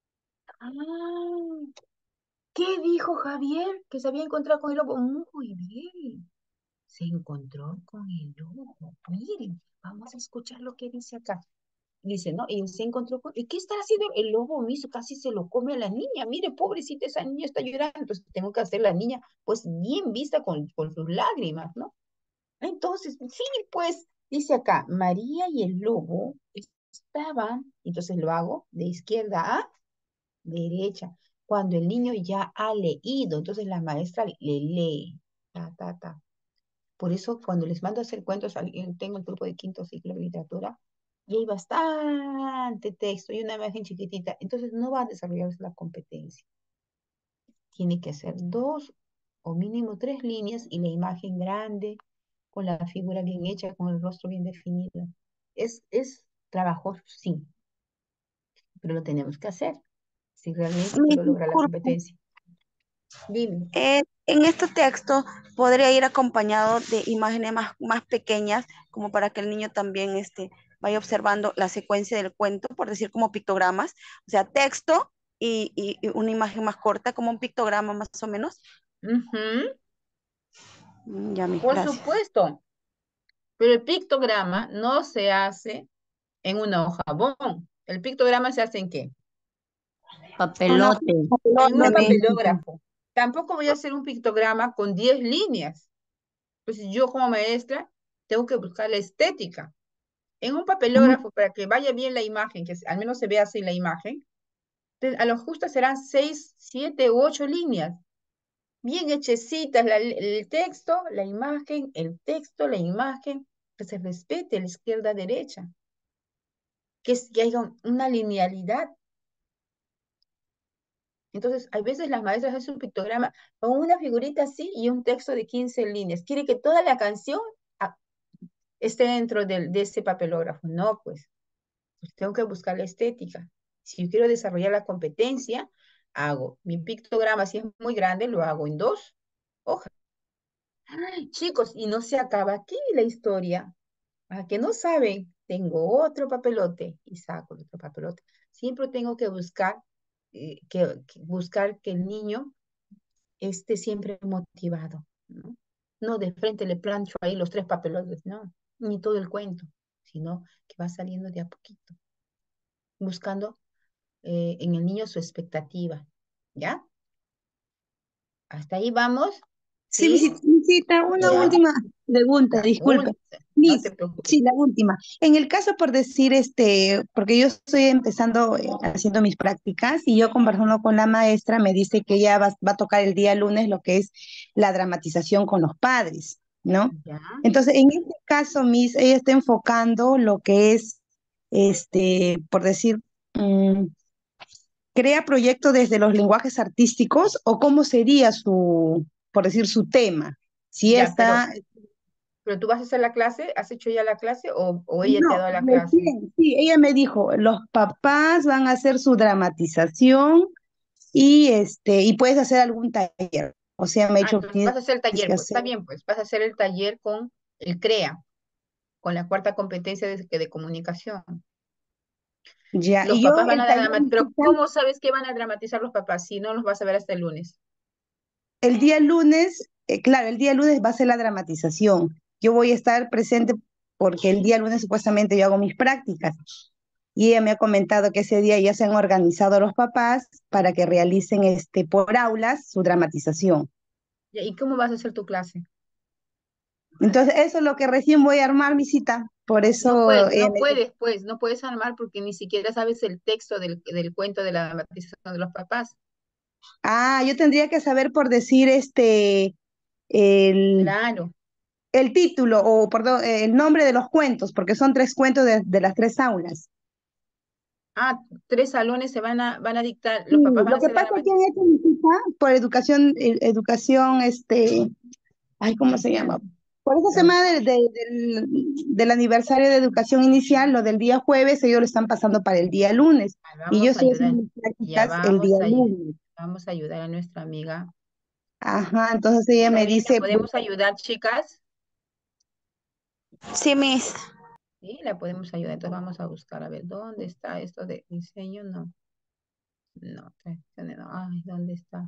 Ah, ¿qué dijo Javier? Que se había encontrado con el lobo. Muy bien. Se encontró con el lobo. Miren, vamos a escuchar lo que dice acá. Dice, ¿no? Y se encontró con... ¿Y qué está haciendo? El lobo mismo casi se lo come a la niña. Mire, pobrecita, esa niña está llorando. Entonces tengo que hacer la niña, pues, bien vista con, con sus lágrimas, ¿no? Entonces, sí, pues, dice acá, María y el lobo estaban, entonces lo hago de izquierda a derecha, cuando el niño ya ha leído, entonces la maestra le lee, ta, ta, ta. Por eso cuando les mando a hacer cuentos, al- eh, tengo el grupo de quinto ciclo de literatura, y hay bastante texto y una imagen chiquitita, entonces no va a desarrollarse la competencia. Tiene que hacer dos o mínimo tres líneas y la imagen grande, con la figura bien hecha, con el rostro bien definido. Es, es trabajoso, sí, pero lo tenemos que hacer si realmente Mi quiero lograr la disculpa, competencia. Dime. eh, en este texto podría ir acompañado de imágenes más, más pequeñas, como para que el niño también este, vaya observando la secuencia del cuento, por decir como pictogramas, o sea, texto y, y- y una imagen más corta, como un pictograma más o menos. Ujú, Mm, Ya, mis por gracias. supuesto, pero el pictograma no se hace en una hoja bond. ¿El pictograma se hace en qué? Una papelote. En un papelote, mi. papelógrafo. Tampoco voy a hacer un pictograma con diez líneas. Pues yo como maestra tengo que buscar la estética. En un papelógrafo, para que vaya bien la imagen, que al menos se vea así la imagen, te- a lo justo serán seis, siete u ocho líneas. bien hechecitas, la- el texto, la imagen, el texto, la imagen, que se respete la izquierda-derecha, que, es- que haya un- una linealidad. Entonces, hay veces las maestras hacen un pictograma con una figurita así y un texto de quince líneas. Quiere que toda la canción ah, esté dentro del- de ese papelógrafo. No, pues, pues tengo que buscar la estética. Si yo quiero desarrollar la competencia, hago mi pictograma, si es muy grande, lo hago en dos hojas. Ay, chicos, y no se acaba aquí la historia. ¿A que no saben? Tengo otro papelote y saco el otro papelote. Siempre tengo que buscar, eh, que, que buscar que el niño esté siempre motivado, ¿no? No de frente le plancho ahí los tres papelotes, no, ni todo el cuento, sino que va saliendo de a poquito, buscando eh, en el niño su expectativa, ¿ya? Hasta ahí vamos, Sí, ¿sí? visita, visita, una Ya, última pregunta, la disculpe. última, no te Miss, preocupes. sí, la última. En el caso por decir, este, porque yo estoy empezando eh, haciendo mis prácticas y yo conversando con la maestra me dice que ella va, va a tocar el día lunes lo que es la dramatización con los padres, ¿no? Ya, Entonces, en este caso, Miss, ella está enfocando lo que es, este, por decir, mm, crea proyectos desde los lenguajes artísticos o cómo sería su, por decir, su tema. Si ya, pero, está, pero tú vas a hacer la clase, ¿has hecho ya la clase o, o ella te ha no, dado la clase? recién, sí, ella me dijo, los papás van a hacer su dramatización y este, y puedes hacer algún taller. O sea, me ha Ah, dicho, entonces tienes vas a hacer el que taller, pues hacer, está bien, pues vas a hacer el taller con el CREA, con la cuarta competencia de, de comunicación. ya, Los y yo papás van el a taller, dramatizar, pero ¿cómo sabes que van a dramatizar los papás si no los vas a ver hasta el lunes? el día lunes, eh, claro, el día lunes va a ser la dramatización. Yo voy a estar presente porque el día lunes supuestamente yo hago mis prácticas. Y ella me ha comentado que ese día ya se han organizado los papás para que realicen este, por aulas su dramatización. Ya, ¿y cómo vas a hacer tu clase? Entonces, eso es lo que recién voy a armar mi cita. Por No eso puedes, ella no me dijo, puedes, pues, no puedes armar porque ni siquiera sabes el texto del, del cuento de la dramatización de los papás. ah, yo tendría que saber por decir este, el, Claro. el título o, perdón, el nombre de los cuentos, porque son tres cuentos de, de las tres aulas. Ah, tres salones se van a, van a dictar, Sí, los papás van a lo que hacer la pasa es que dramatización. han hecho mi cita por educación, eh, educación, este, ay, ¿cómo se Ya, llama? Por esa ya, semana del, del, del- del aniversario de educación inicial, lo del día jueves, ellos lo están pasando para el día lunes. ah, Y yo vamos a estoy ayudar, haciendo mis ya prácticas el día vamos a, ayu- lunes. vamos a ayudar a nuestra amiga. Ajá, entonces ella ¿Está me bien? ¿La dice, pues, podemos ayudar, chicas? Sí, Miss. Sí, la podemos ayudar. Entonces vamos a buscar a ver dónde está esto de diseño. No, no, tradiciones, no. Ay, ¿dónde está?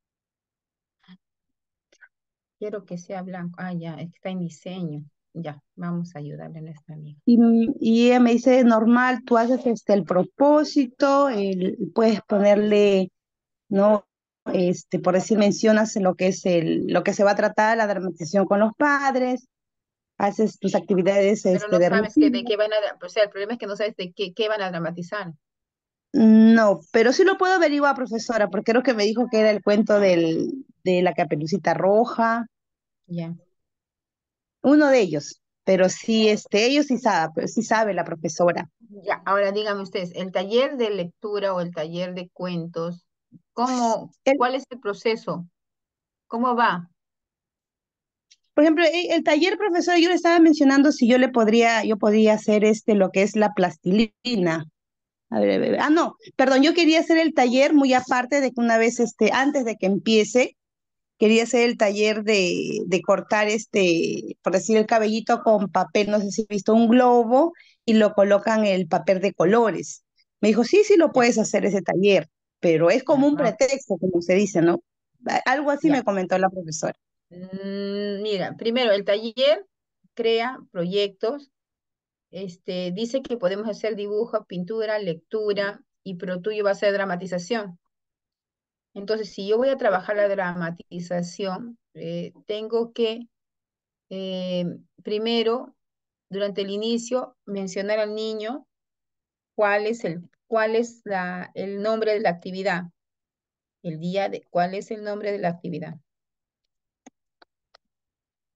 Quiero que sea blanco. Ah, ya, es que está en diseño. Ya, vamos a ayudarle a nuestra amiga. y, y ella me dice, normal, tú haces este, el propósito, el- puedes ponerle, ¿no? Este, por decir, mencionas lo que es el, lo que se va a tratar, la dramatización con los padres, haces tus actividades Pero este, no de sabes que rutina. de qué van a, o sea, el problema es que no sabes de qué, qué van a dramatizar. No, pero sí lo puedo averiguar, profesora, porque creo que me dijo que era el cuento del, de la Caperucita Roja, Ya. uno de ellos, pero sí, este, ellos sí sabe, pero sí sabe la profesora. Ya, ahora díganme ustedes, el taller de lectura o el taller de cuentos, ¿cómo, El- cuál es el proceso? ¿Cómo va? por ejemplo, el, el taller, profesora, yo le estaba mencionando si yo le podría, yo podría hacer este, lo que es la plastilina. A ver, a ver, ah, no, perdón, yo quería hacer el taller muy aparte de que una vez, este, antes de que empiece, quería hacer el taller de, de cortar este, por decir, el cabellito con papel, no sé si has visto un globo y lo colocan el papel de colores. Me dijo, sí, sí lo Ya, puedes hacer ese taller, pero es ya, como un va- pretexto, como se dice, ¿no? A- Algo así ya. me comentó la profesora. Mm, mira, primero, el taller crea proyectos, este, dice que podemos hacer dibujo, pintura, lectura, y pero tuyo va a ser dramatización. Entonces, si yo voy a trabajar la dramatización, eh, tengo que, eh, primero, durante el inicio, mencionar al niño cuál es el, cuál es la, el nombre de la actividad, el día de, cuál es el nombre de la actividad.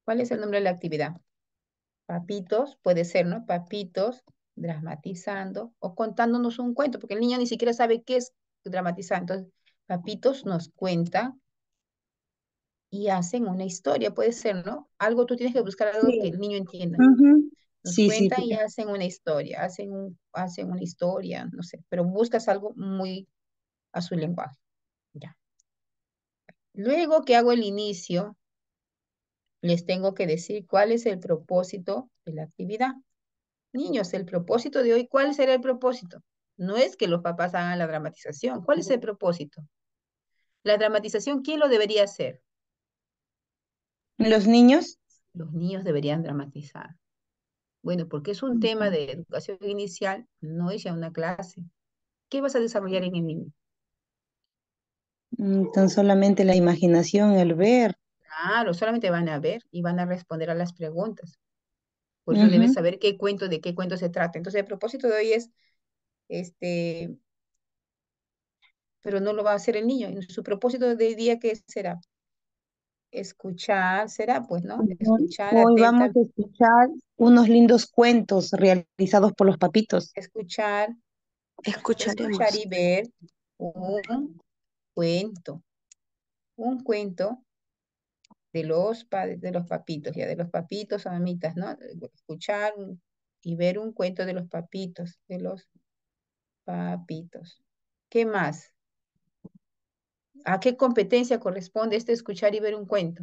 ¿Cuál es el nombre de la actividad? Papitos, puede ser, ¿no? Papitos dramatizando o contándonos un cuento, porque el niño ni siquiera sabe qué es dramatizar. Entonces, Papitos nos cuenta y hacen una historia, puede ser, ¿no? Algo, tú tienes que buscar algo que Sí. el niño entienda. Ujú. Nos Sí, sí, cuentan sí. y hacen una historia, hacen, un, hacen una historia, no sé, pero buscas algo muy a su lenguaje. Ya. Luego que hago el inicio, les tengo que decir cuál es el propósito de la actividad. Niños, el propósito de hoy, ¿cuál será el propósito? No es que los papás hagan la dramatización. ¿Cuál es el propósito? La dramatización, ¿quién lo debería hacer? Los niños. Los niños deberían dramatizar. Bueno, porque es un tema de educación inicial, no es ya una clase. ¿Qué vas a desarrollar en el niño? Mm, tan solamente la imaginación, el ver. Claro, solamente van a ver y van a responder a las preguntas. Por eso debes Ujú. saber qué cuento, de qué cuento se trata. Entonces, el propósito de hoy es, este, pero no lo va a hacer el niño. Su propósito de día, ¿qué será? Escuchar, será pues, ¿no? Ujú. Escuchar Hoy vamos atenta, a escuchar unos lindos cuentos realizados por los papitos. escuchar, escuchar Escucharemos. y ver un cuento, un cuento de los padres, de los papitos, ya de los papitos o mamitas, ¿no? Escuchar un- y ver un cuento de los papitos, de los papitos. ¿Qué más? ¿A qué competencia corresponde este escuchar y ver un cuento?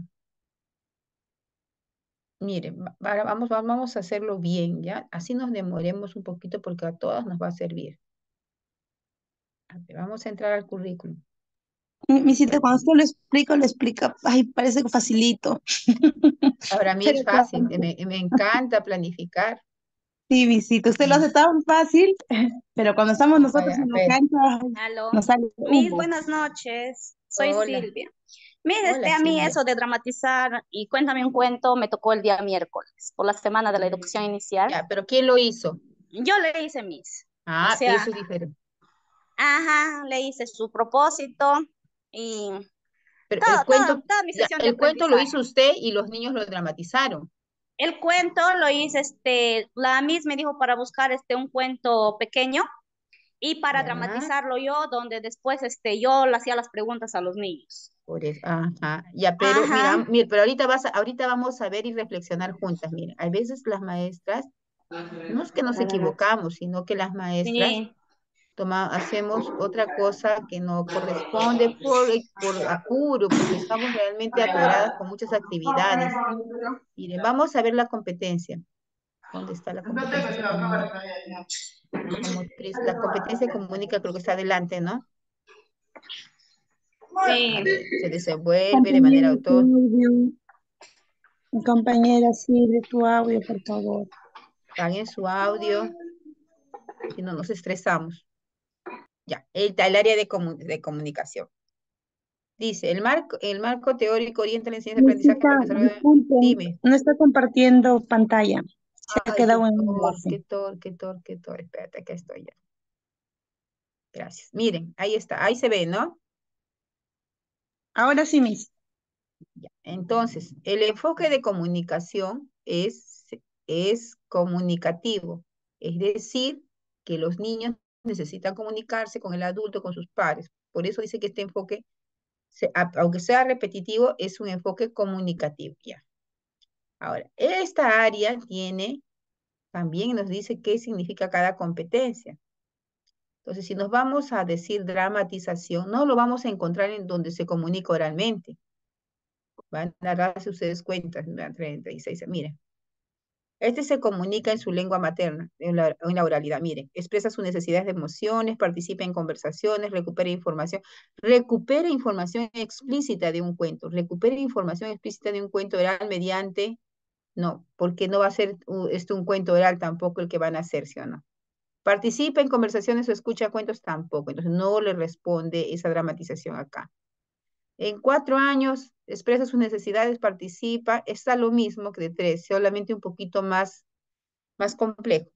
Miren, va- ahora vamos, va- vamos a hacerlo bien, ¿ya? Así nos demoremos un poquito porque a todas nos va a servir. A ver, vamos a entrar al currículum. Mm, Misita, cuando usted lo explica, lo explica, ay, parece que facilito. Para mí Pero es fácil, cuando, me, me encanta planificar. sí, visita, usted lo Mm, hace tan fácil, pero cuando estamos nosotros Vaya, a en la ver, cancha, ay, Aló. nos sale Miss, humo. buenas noches. Soy hola, Silvia. Miss, hola este, a mí Silvia. eso de dramatizar y cuéntame un cuento me tocó el día miércoles, por la semana de la educación inicial. Ya, pero ¿quién lo hizo? Yo le hice Miss. O Ah, sea, eso es diferente. ajá, le hice su propósito y Pero todo, el todo, cuento, toda mi ya, sesión de el cuento lo aprendizaje. hizo usted y los niños lo dramatizaron. El cuento lo hice, este, la Miss me dijo para buscar este un cuento pequeño y para Ya, dramatizarlo yo, donde después este, yo le hacía las preguntas a los niños. por eso, ajá, ya, pero mira, Ajá, mira, pero ahorita vas a- ahorita vamos a ver y reflexionar juntas. Mira, a veces las maestras, no es que nos equivocamos, sino que las maestras sí. toma, hacemos otra cosa que no corresponde por, por apuro, porque estamos realmente atoradas con muchas actividades. Miren, vamos a ver la competencia. ¿Dónde está la competencia psicomotriz? Psicomotriz, la competencia comunica creo que está adelante, ¿no? A Sí, ver, se desenvuelve de manera Compañera autónoma. Silvia, compañera Silvia, tu audio, por favor. Paguen su audio, si no nos estresamos. Ya, el, el área de, comu- de comunicación. Dice, el marco, el marco teórico orienta la enseñanza de aprendizaje Misita, para el desarrollo. disculpen, Dime. no está compartiendo pantalla. Se ha Ay, qué quedado en un tor, enlace. qué tor, qué tor, qué tor. Espérate, acá estoy ya. Gracias. Miren, ahí está, ahí se ve, ¿no? Ahora sí, Miss. Ya. Entonces, el enfoque de comunicación es, es comunicativo, es decir, que los niños necesitan comunicarse con el adulto, con sus pares. Por eso dice que este enfoque, se- a- aunque sea repetitivo, es un enfoque comunicativo. Ya. Ahora, esta área tiene, también nos dice qué significa cada competencia. Entonces, si nos vamos a decir dramatización, no lo vamos a encontrar en donde se comunica oralmente. Van a darse ustedes cuenta, la treinta y seis, miren. Este se comunica en su lengua materna, en la, en la oralidad, miren. Expresa sus necesidades de emociones, participa en conversaciones, recupera información. Recupera información explícita de un cuento. Recupera información explícita de un cuento oral mediante, no, porque no va a ser uh, esto un cuento oral tampoco el que van a hacer, ¿sí o no? Participa en conversaciones o escucha cuentos tampoco, entonces no le responde esa dramatización acá. En cuatro años expresa sus necesidades, participa, está lo mismo que de tres, solamente un poquito más, más complejo.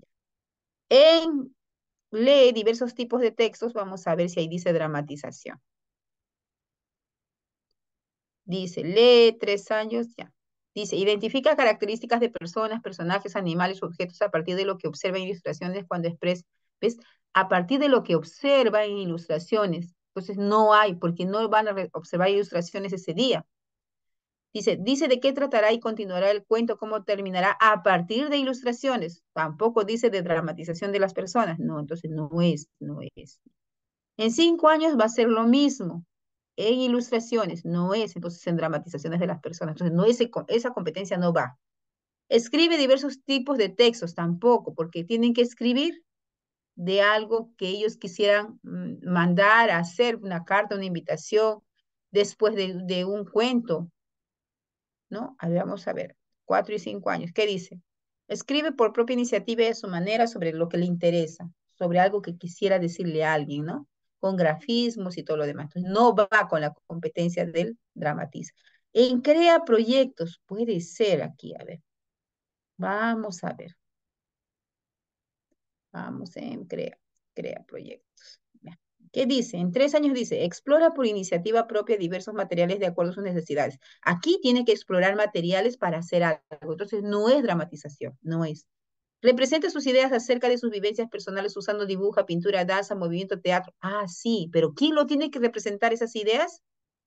En lee diversos tipos de textos, vamos a ver si ahí dice dramatización. Dice, lee tres años, ya. Dice, identifica características de personas, personajes, animales, objetos a partir de lo que observa en ilustraciones cuando expresa. ¿Ves? A partir de lo que observa en ilustraciones. Entonces no hay, porque no van a observar ilustraciones ese día. Dice, dice de qué tratará y continuará el cuento, cómo terminará a partir de ilustraciones. Tampoco dice de dramatización de las personas. No, entonces no es, no es. En cinco años va a ser lo mismo. En ilustraciones, no es entonces en dramatizaciones de las personas. Entonces no ese, esa competencia no va. Escribe diversos tipos de textos, tampoco, porque tienen que escribir de algo que ellos quisieran mm, mandar, hacer una carta, una invitación, después de, de un cuento, ¿no? A ver, vamos a ver, cuatro y cinco años, ¿qué dice? Escribe por propia iniciativa y a su manera sobre lo que le interesa, sobre algo que quisiera decirle a alguien, ¿no? Con grafismos y todo lo demás. Entonces, no va con la competencia del dramatiza. En crea proyectos, puede ser aquí, a ver, vamos a ver. Vamos en crea, crea proyectos. Ya. ¿Qué dice? En tres años dice, explora por iniciativa propia diversos materiales de acuerdo a sus necesidades. Aquí tiene que explorar materiales para hacer algo. Entonces, no es dramatización, no es. Representa sus ideas acerca de sus vivencias personales usando dibujo, pintura, danza, movimiento, teatro. Ah, sí, pero ¿quién lo tiene que representar esas ideas?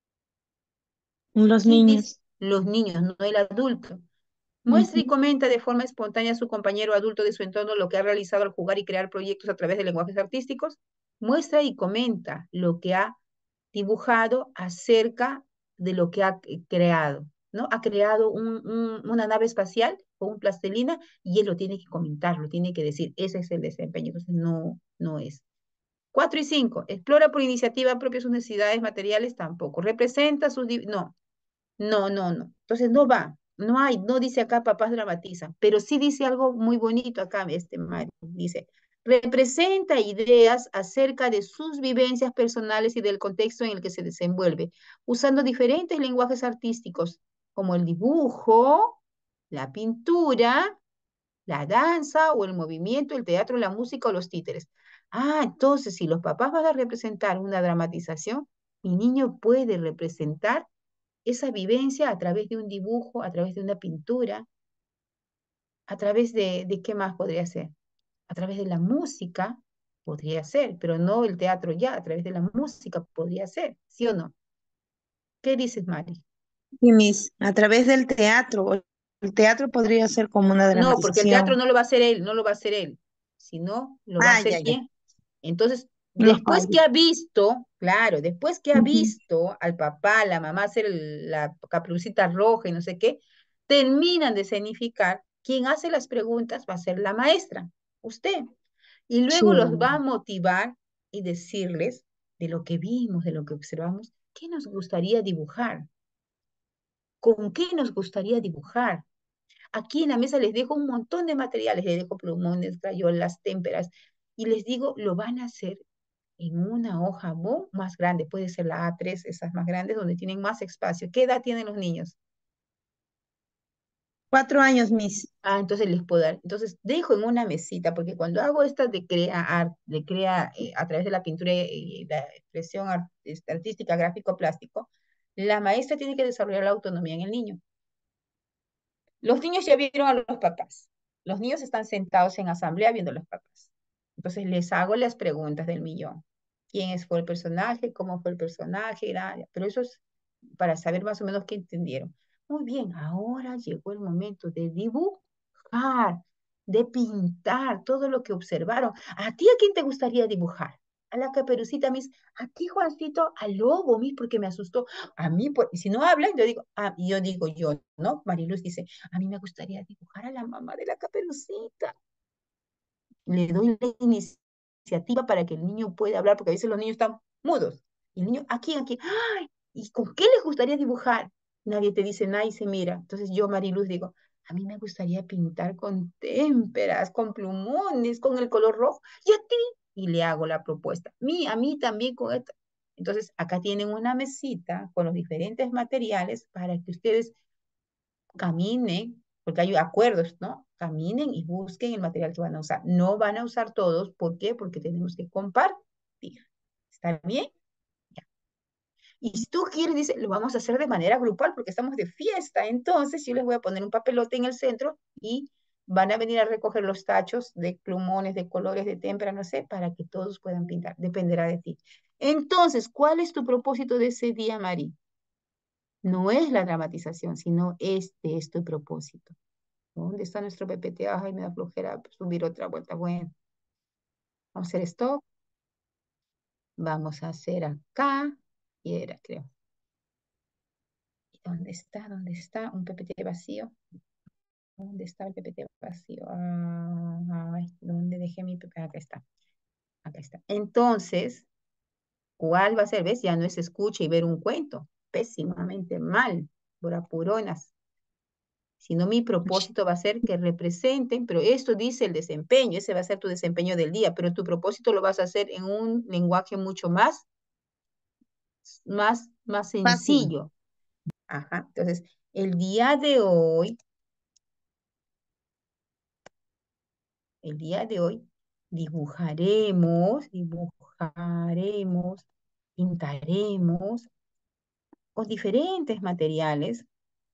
Los ¿Quién dice? niños. Los niños, no el adulto. Muestra y Ujú. comenta de forma espontánea a su compañero adulto de su entorno lo que ha realizado al jugar y crear proyectos a través de lenguajes artísticos. Muestra y comenta lo que ha dibujado acerca de lo que ha eh, creado, ¿no? Ha creado un, un, una nave espacial con un plastilina y él lo tiene que comentar, lo tiene que decir. Ese es el desempeño, entonces no, no es. Cuatro y cinco, explora por iniciativa propia sus necesidades materiales, tampoco. Representa sus... No, no, no, no. Entonces no va, no hay, no dice acá papás dramatizan, pero sí dice algo muy bonito acá, este Mari. Dice, representa ideas acerca de sus vivencias personales y del contexto en el que se desenvuelve, usando diferentes lenguajes artísticos, como el dibujo, la pintura, la danza o el movimiento, el teatro, la música o los títeres. Ah, entonces si los papás van a representar una dramatización, mi niño puede representar esa vivencia a través de un dibujo, a través de una pintura, a través de, de qué más podría ser, a través de la música podría ser, pero no el teatro ya, a través de la música podría ser, ¿sí o no? ¿Qué dices, Mari? Y mis, a través del teatro. El teatro podría ser como una No, porque el teatro dramatización. no lo va a hacer él, no lo va a hacer él, sino lo va a Ah, hacer ya, ya. quién. Entonces, Los después que padres. ha visto, claro, después que ha Ujú. visto al papá, a la mamá hacer el- la caperucita roja y no sé qué, terminan de escenificar, quien hace las preguntas va a ser la maestra, usted. Y Sí. luego los va a motivar y decirles de lo que vimos, de lo que observamos, qué nos gustaría dibujar, con qué nos gustaría dibujar. Aquí en la mesa les dejo un montón de materiales, les dejo plumones, crayolas, témperas, y les digo, lo van a hacer en una hoja bo más grande, puede ser la A tres, esas más grandes, donde tienen más espacio. ¿Qué edad tienen los niños? Cuatro años, mis. Ah, entonces les puedo dar. Entonces dejo en una mesita, porque cuando hago estas de crea, art, de crea eh, a través de la pintura y la expresión art- este, artística, gráfico, plástico, la maestra tiene que desarrollar la autonomía en el niño. Los niños ya vieron a los papás. Los niños están sentados en asamblea viendo a los papás. Entonces les hago las preguntas del millón. ¿Quién es, fue el personaje? ¿Cómo fue el personaje? Nada, pero eso es para saber más o menos qué entendieron. Muy bien, ahora llegó el momento de dibujar, de pintar todo lo que observaron. ¿A ti a quién te gustaría dibujar? A la caperucita, mis. A ti, Juancito, al lobo, mis, porque me asustó. A mí, por- y si no hablan, yo digo, ah, yo digo yo, ¿no? Mariluz dice, a mí me gustaría dibujar a la mamá de la caperucita. Le doy la iniciativa para que el niño pueda hablar, porque a veces los niños están mudos. Y el niño, aquí, aquí, ¡ay! ¿Y con qué les gustaría dibujar? Nadie te dice nada y se mira. Entonces yo, Mariluz, digo, a mí me gustaría pintar con témperas, con plumones, con el color rojo. ¿Y a ti? Y le hago la propuesta. mí, a mí también con esto. Entonces, acá tienen una mesita con los diferentes materiales para que ustedes caminen, porque hay acuerdos, ¿no? Caminen y busquen el material que van a usar. No van a usar todos, ¿por qué? Porque tenemos que compartir. ¿Está bien? Ya. Y si tú quieres, dice, lo vamos a hacer de manera grupal porque estamos de fiesta. Entonces yo les voy a poner un papelote en el centro y van a venir a recoger los tachos de plumones, de colores, de témpera, no sé, para que todos puedan pintar. Dependerá de ti. Entonces, ¿cuál es tu propósito de ese día, Mari? No es la dramatización, sino este es tu propósito. ¿Dónde está nuestro P P T? Ay, me da flojera subir otra vuelta. Bueno, vamos a hacer esto. Vamos a hacer acá. Y era, creo. ¿Y dónde está? ¿Dónde está? Un P P T vacío. ¿Dónde está el P P T vacío? Ah, ay, ¿dónde dejé mi P P T? Acá está. Acá está. Entonces, ¿cuál va a ser? ¿Ves? Ya no es escucha y ver un cuento. Pésimamente mal. Por apuronas. Sino mi propósito va a ser que representen, pero esto dice el desempeño, ese va a ser tu desempeño del día, pero tu propósito lo vas a hacer en un lenguaje mucho más, más, más Fácil. sencillo. Ajá. Entonces, el día de hoy, el día de hoy, dibujaremos, dibujaremos, pintaremos con diferentes materiales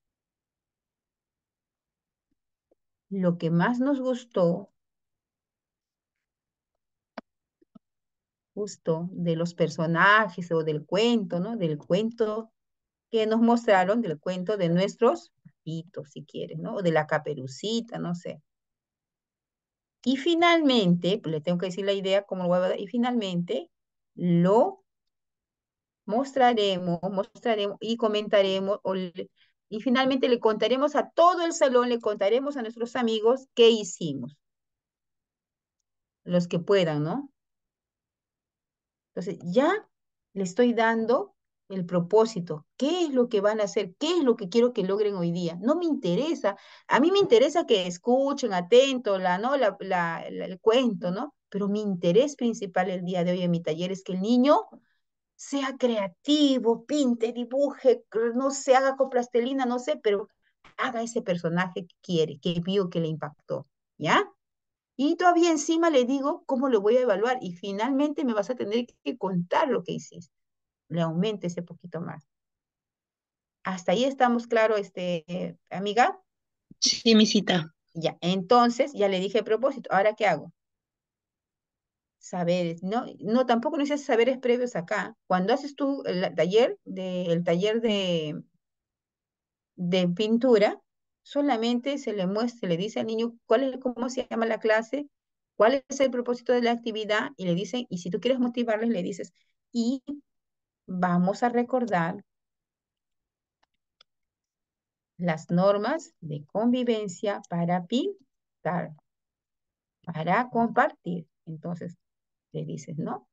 lo que más nos gustó, gustó de los personajes o del cuento, ¿no? Del cuento que nos mostraron, del cuento de nuestros papitos, si quieres, ¿no? O de la caperucita, no sé. Y finalmente, pues le tengo que decir la idea, cómo lo voy a dar, y finalmente lo mostraremos, mostraremos y comentaremos, o le- y finalmente le contaremos a todo el salón, le contaremos a nuestros amigos qué hicimos, los que puedan, ¿no? Entonces, ya le estoy dando el propósito. ¿Qué es lo que van a hacer? ¿Qué es lo que quiero que logren hoy día? No me interesa. A mí me interesa que escuchen atento la, ¿no? La, la- la- el cuento, ¿no? Pero mi interés principal el día de hoy en mi taller es que el niño sea creativo, pinte, dibuje, cr- no se haga con plastelina, no sé, pero haga ese personaje que quiere, que vio, que le impactó, ¿ya? Y todavía encima le digo cómo lo voy a evaluar y finalmente me vas a tener que contar lo que hiciste. Le aumente ese poquito más. Hasta ahí estamos claro, este, eh, amiga. Sí, mi cita. Ya, entonces ya le dije a propósito. ¿Ahora qué hago? Saberes. No, no, tampoco necesitas saberes previos acá. Cuando haces tú el taller de, el taller de, de pintura, solamente se le muestra, se le dice al niño cuál es, cómo se llama la clase, cuál es el propósito de la actividad, y le dicen, y si tú quieres motivarles, le dices, y vamos a recordar las normas de convivencia para pintar, para compartir. Entonces, le dices, ¿no?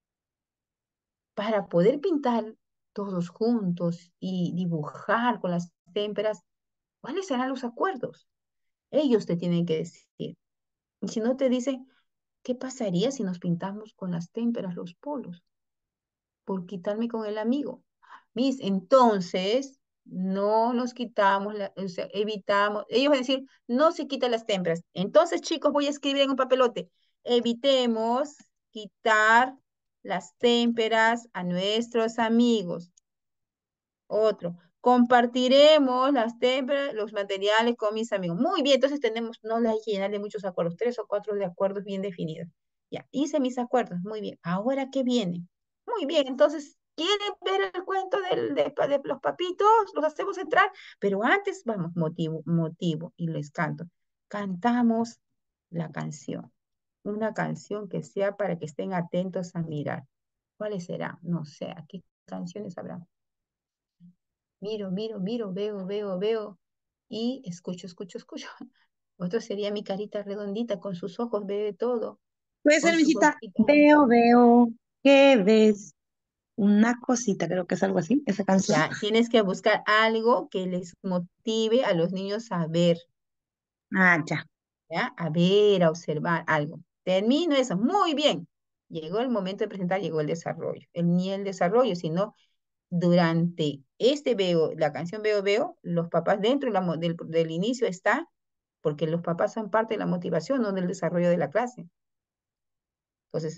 Para poder pintar todos juntos y dibujar con las témperas, ¿cuáles serán los acuerdos? Ellos te tienen que decir. Y si no te dicen, ¿qué pasaría si nos pintamos con las témperas los polos? Por quitarme con el amigo. Mis, entonces, no nos quitamos, la- o sea, evitamos, ellos van a decir, no se quitan las témperas. Entonces, chicos, voy a escribir en un papelote, evitemos quitar las témperas a nuestros amigos. Otro, compartiremos las témperas, los materiales con mis amigos. Muy bien, entonces tenemos, no la hay que llenar de muchos acuerdos, tres o cuatro de acuerdos bien definidos. Ya, hice mis acuerdos, muy bien. ¿Ahora qué viene? Muy bien, entonces, ¿quieren ver el cuento del- de, pa- de los papitos? Los hacemos entrar, pero antes, vamos, motivo, motivo, y les canto. Cantamos la canción, una canción que sea para que estén atentos a mirar. ¿Cuáles serán? No sé, ¿a qué canciones habrá? Miro, miro, miro, veo, veo, veo y escucho, escucho, escucho. Otro sería mi carita redondita con sus ojos, ve todo, Puede con ser, mi sus cita. ojitos. Veo, veo. ¿Qué ves? Una cosita, creo que es algo así, esa canción. Ya, tienes que buscar algo que les motive a los niños a ver, Ah, ya. ¿ya? A ver, a observar algo. Termino eso, muy bien. Llegó el momento de presentar, llegó el desarrollo. El, ni el desarrollo, sino durante este veo, la canción Veo, Veo, los papás dentro de la mo- del, del inicio está, porque los papás son parte de la motivación, no del desarrollo de la clase. Entonces,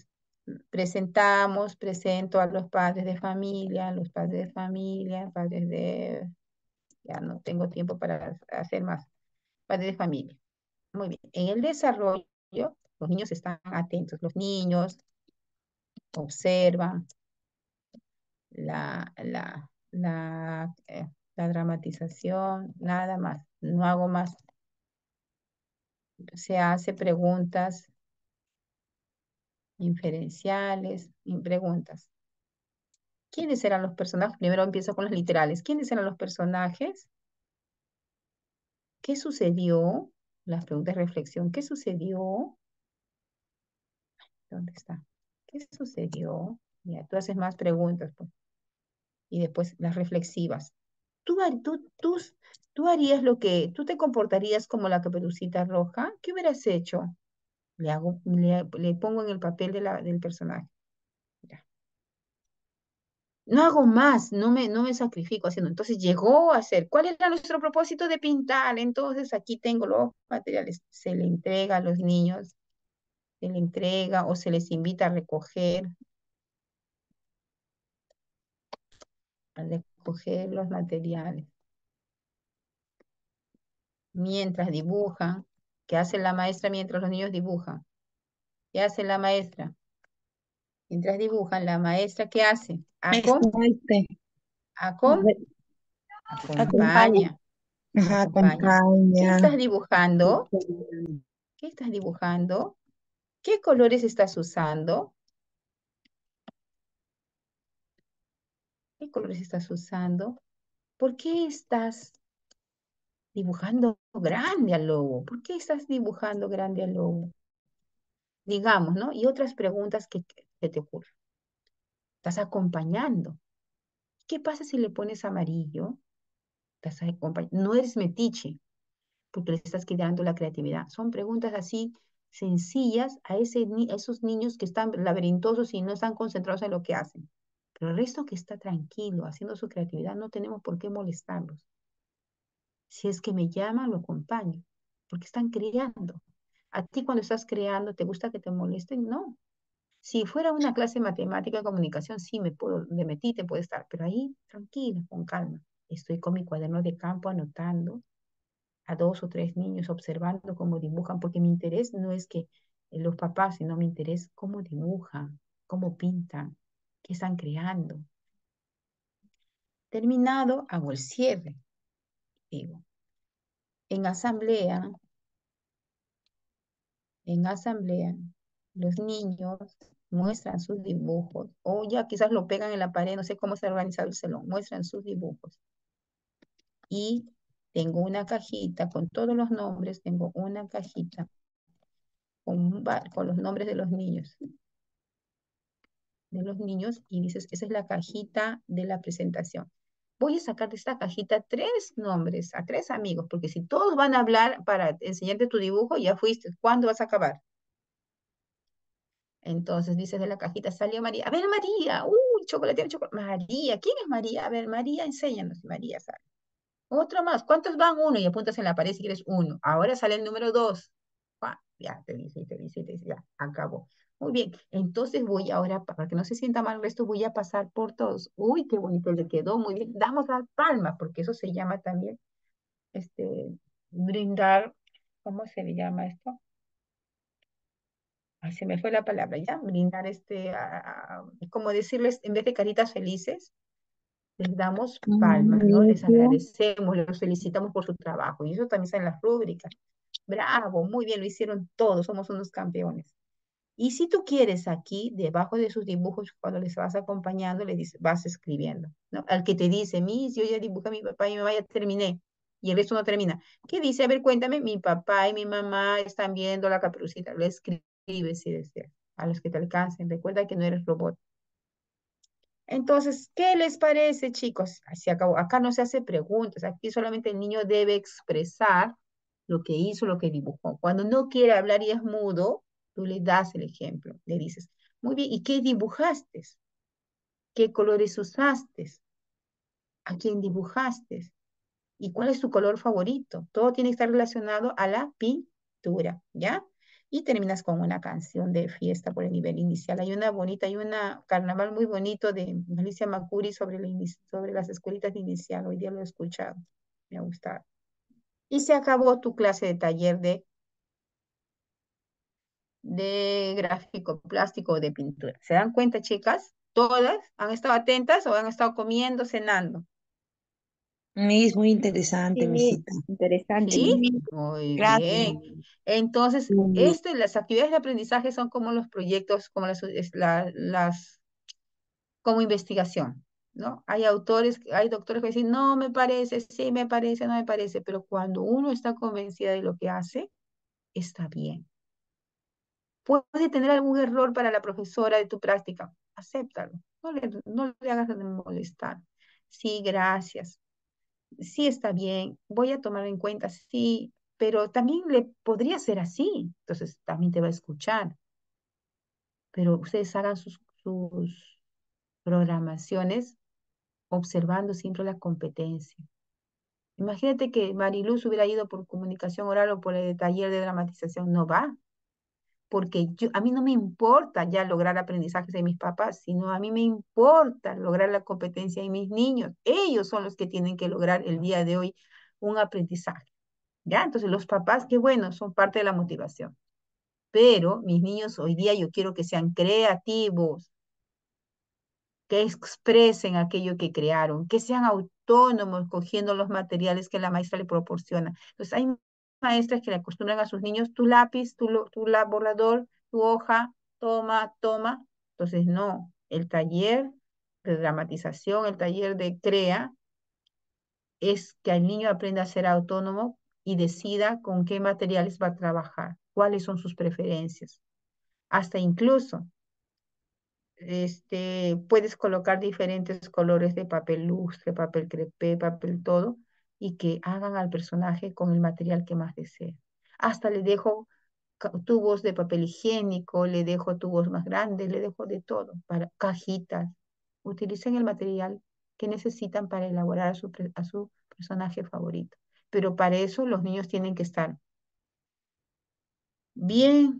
presentamos, presento a los padres de familia, los padres de familia, padres de... Ya no tengo tiempo para hacer más. Padres de familia. Muy bien. En el desarrollo, los niños están atentos. Los niños observan la, la, la, eh, la dramatización, nada más. No hago más. Se hace preguntas inferenciales y preguntas. ¿Quiénes eran los personajes? Primero empiezo con los literales. ¿Quiénes eran los personajes? ¿Qué sucedió? Las preguntas de reflexión. ¿Qué sucedió? ¿Dónde está? ¿Qué sucedió? Ya, tú haces más preguntas, pues. Y después las reflexivas. ¿Tú, har- tú, tú, tú harías lo que, tú te comportarías como la Caperucita Roja? ¿Qué hubieras hecho? Le hago, le, le pongo en el papel de la, del personaje. Ya. No hago más, no me, no me sacrifico haciendo. Entonces llegó a ser, ¿cuál era nuestro propósito de pintar? Entonces aquí tengo los materiales. Se le entrega a los niños, se le entrega o se les invita a recoger, a recoger los materiales. Mientras dibujan, ¿qué hace la maestra mientras los niños dibujan? ¿Qué hace la maestra? Mientras dibujan, la maestra, ¿qué hace? Acom, Exacto. acom, Acompaña. acompaña, Ajá, acompaña. ¿Qué acompaña. estás dibujando? ¿Qué estás dibujando? ¿Qué colores estás usando? ¿Qué colores estás usando? ¿Por qué estás dibujando grande al lobo? ¿Por qué estás dibujando grande al lobo? Digamos, ¿no? Y otras preguntas que, que te ocurren. Estás acompañando. ¿Qué pasa si le pones amarillo? Estás acompa- No eres metiche, porque le estás quitando la creatividad. Son preguntas así sencillas a, ese, ni- a esos niños que están laberintosos y no están concentrados en lo que hacen. Pero el resto que está tranquilo, haciendo su creatividad, no tenemos por qué molestarlos. Si es que me llaman, lo acompaño, porque están creando. A ti cuando estás creando, ¿te gusta que te molesten? No. Si fuera una clase de matemática, comunicación, sí me puedo, de metí, te puede estar, pero ahí, tranquila, con calma. Estoy con mi cuaderno de campo anotando a dos o tres niños, observando cómo dibujan, porque mi interés no es que eh, los papás, sino mi interés cómo dibujan, cómo pintan, qué están creando. Terminado, hago el cierre, digo. En asamblea, en asamblea, los niños muestran sus dibujos, o ya quizás lo pegan en la pared, no sé cómo se ha organizado el salón, muestran sus dibujos. Y tengo una cajita con todos los nombres, tengo una cajita con, con los nombres de los niños, de los niños, y dices, esa es la cajita de la presentación. Voy a sacar de esta cajita tres nombres a tres amigos, porque si todos van a hablar para enseñarte tu dibujo, ya fuiste, ¿cuándo vas a acabar? Entonces dices de la cajita, salió María. A ver, María, uy, chocolate, chocolate. María, ¿quién es María? A ver, María, enséñanos si María sale. Otro más, ¿cuántos van? Uno, y apuntas en la pared si quieres uno. Ahora sale el número dos. Pa, ya, te dice, te dice, te dice, ya, acabó. Muy bien, entonces voy ahora, para que no se sienta mal el resto, voy a pasar por todos. Uy, qué bonito le quedó, muy bien. Damos las palmas, porque eso se llama también, este, brindar, ¿cómo se le llama esto? Ay, se me fue la palabra, ¿ya? Brindar este, a- a- como decirles, en vez de caritas felices, les damos palmas, ¿no? Les Mm, agradecemos, los felicitamos por su trabajo. Y eso también está en las rúbricas. Bravo, muy bien, lo hicieron todos, somos unos campeones. Y si tú quieres aquí, debajo de sus dibujos, cuando les vas acompañando, le dices, vas escribiendo, ¿no? Al que te dice, Miss, yo ya dibujé a mi papá y mi mamá, ya terminé. Y el resto no termina. ¿Qué dice? A ver, cuéntame, mi papá y mi mamá están viendo la Caperucita. Lo escribes si deseas, a los que te alcancen. Recuerda que no eres robot. Entonces, ¿qué les parece, chicos? Así acabó. Acá no se hace preguntas, aquí solamente el niño debe expresar lo que hizo, lo que dibujó. Cuando no quiere hablar y es mudo, tú le das el ejemplo, le dices, muy bien, ¿y qué dibujaste? ¿Qué colores usaste? ¿A quién dibujaste? ¿Y cuál es tu color favorito? Todo tiene que estar relacionado a la pintura, ¿ya? y terminas con una canción de fiesta por el nivel inicial. Hay una bonita, hay una carnaval muy bonito de Alicia Macuri sobre, la inici- sobre las escuelitas de inicial. Hoy día lo he escuchado, me ha gustado. Y se acabó tu clase de taller de, de gráfico plástico o de pintura. ¿Se dan cuenta, chicas? ¿Todas han estado atentas o han estado comiendo, cenando? Miss, muy interesante, Sí, mi, misita. interesante, ¿Sí? mi. Muy Gracias. bien. Entonces, este, las actividades de aprendizaje son como los proyectos, como las, es la- las, como investigación, ¿no? Hay autores, hay doctores que dicen, no me parece, sí me parece, no me parece, pero cuando uno está convencida de lo que hace, está bien. Puede tener algún error para la profesora de tu práctica, acéptalo, no le, no le hagas de molestar. Sí, gracias. Sí, está bien, voy a tomar en cuenta, sí, pero también le podría ser así, entonces también te va a escuchar, pero ustedes hagan sus, sus programaciones observando siempre la competencia. Imagínate que Mariluz hubiera ido por comunicación oral o por el taller de dramatización, no va, porque yo, a mí no me importa ya lograr aprendizajes de mis papás, sino a mí me importa lograr la competencia en mis niños. Ellos son los que tienen que lograr el día de hoy un aprendizaje. ¿Ya? Entonces los papás, qué bueno, son parte de la motivación. Pero mis niños hoy día yo quiero que sean creativos, que expresen aquello que crearon, que sean autónomos cogiendo los materiales que la maestra le proporciona. Entonces hay maestras que le acostumbran a sus niños tu lápiz, tu, lo- tu la- borrador, tu hoja, toma, toma. Entonces no, el taller de dramatización, el taller de crea, es que el niño aprenda a ser autónomo y decida con qué materiales va a trabajar, cuáles son sus preferencias. Hasta incluso este, puedes colocar diferentes colores de papel lustre, papel crepé, papel todo, y que hagan al personaje con el material que más desee. Hasta le dejo ca- tubos de papel higiénico, le dejo tubos más grandes, le dejo de todo, para cajitas. Utilicen el material que necesitan para elaborar a su, pre- a su personaje favorito. Pero para eso los niños tienen que estar bien,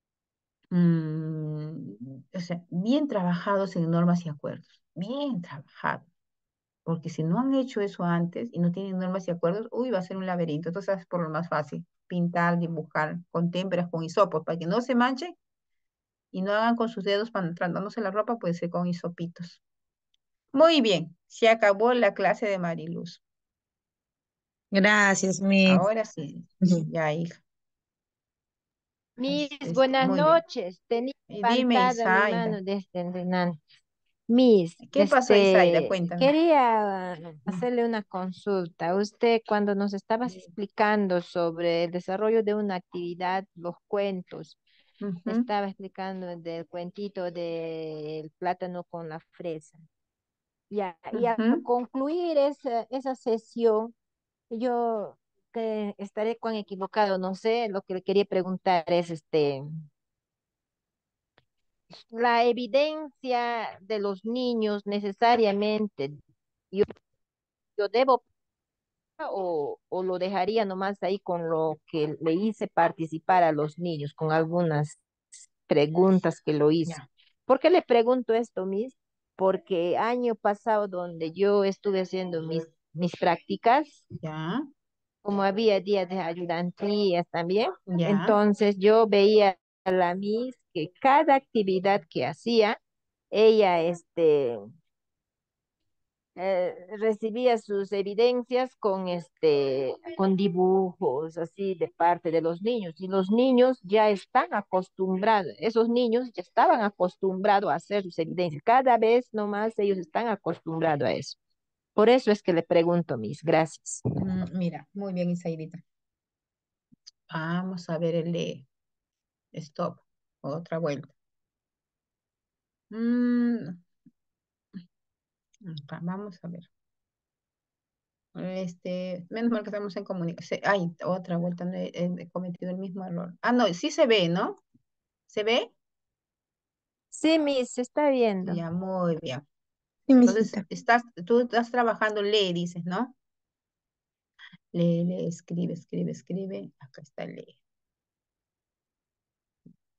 mm, o sea, bien trabajados en normas y acuerdos, bien trabajados, porque si no han hecho eso antes y no tienen normas y acuerdos, uy, va a ser un laberinto. Entonces es por lo más fácil, pintar, dibujar con témperas, con hisopos, para que no se manchen y no hagan con sus dedos para tratándose la ropa, puede ser con hisopitos. Muy bien, se acabó la clase de Mariluz. Gracias, Miss. Ahora sí, ya, hija. Miss, Este, buenas muy bien. noches. Tenía Y dime, levantada mi Isaida, mano desde Renan. Miss, ¿qué pasó, Isaida? este, Cuéntame. quería Mm, hacerle una consulta. Usted, cuando nos estabas explicando sobre el desarrollo de una actividad, los cuentos, ujú, estaba explicando del cuentito del plátano con la fresa. Ya, y al ujú. concluir esa, esa sesión, yo que estaré con equivocado, no sé, lo que le quería preguntar es este, la evidencia de los niños necesariamente, yo, yo debo o, o lo dejaría nomás ahí con lo que le hice participar a los niños, con algunas preguntas que lo hice. Ya, ¿Por qué le pregunto esto, Miss? Porque año pasado donde yo estuve haciendo mis, mis prácticas, ya, como había días de ayudantías también, ya, entonces yo veía a la Miss que cada actividad que hacía, ella este, eh, recibía sus evidencias con este, con dibujos así de parte de los niños. Y los niños ya están acostumbrados, esos niños ya estaban acostumbrados a hacer sus evidencias. Cada vez nomás ellos están acostumbrados a eso. Por eso es que le pregunto, mis gracias. Mm, mira, muy bien, Isaidita. Vamos a ver el de stop. Otra vuelta. Mm, va- vamos a ver. Este, menos mal que estamos en comunicación. Ay, otra vuelta, no he, he cometido el mismo error. Ah, no, sí se ve, ¿no? ¿Se ve? Sí, Miss, se está viendo. Ya, muy bien. Sí, Entonces, misita. estás, tú estás trabajando, lee, dices, ¿no? Lee, lee, escribe, escribe, escribe. Acá está, lee.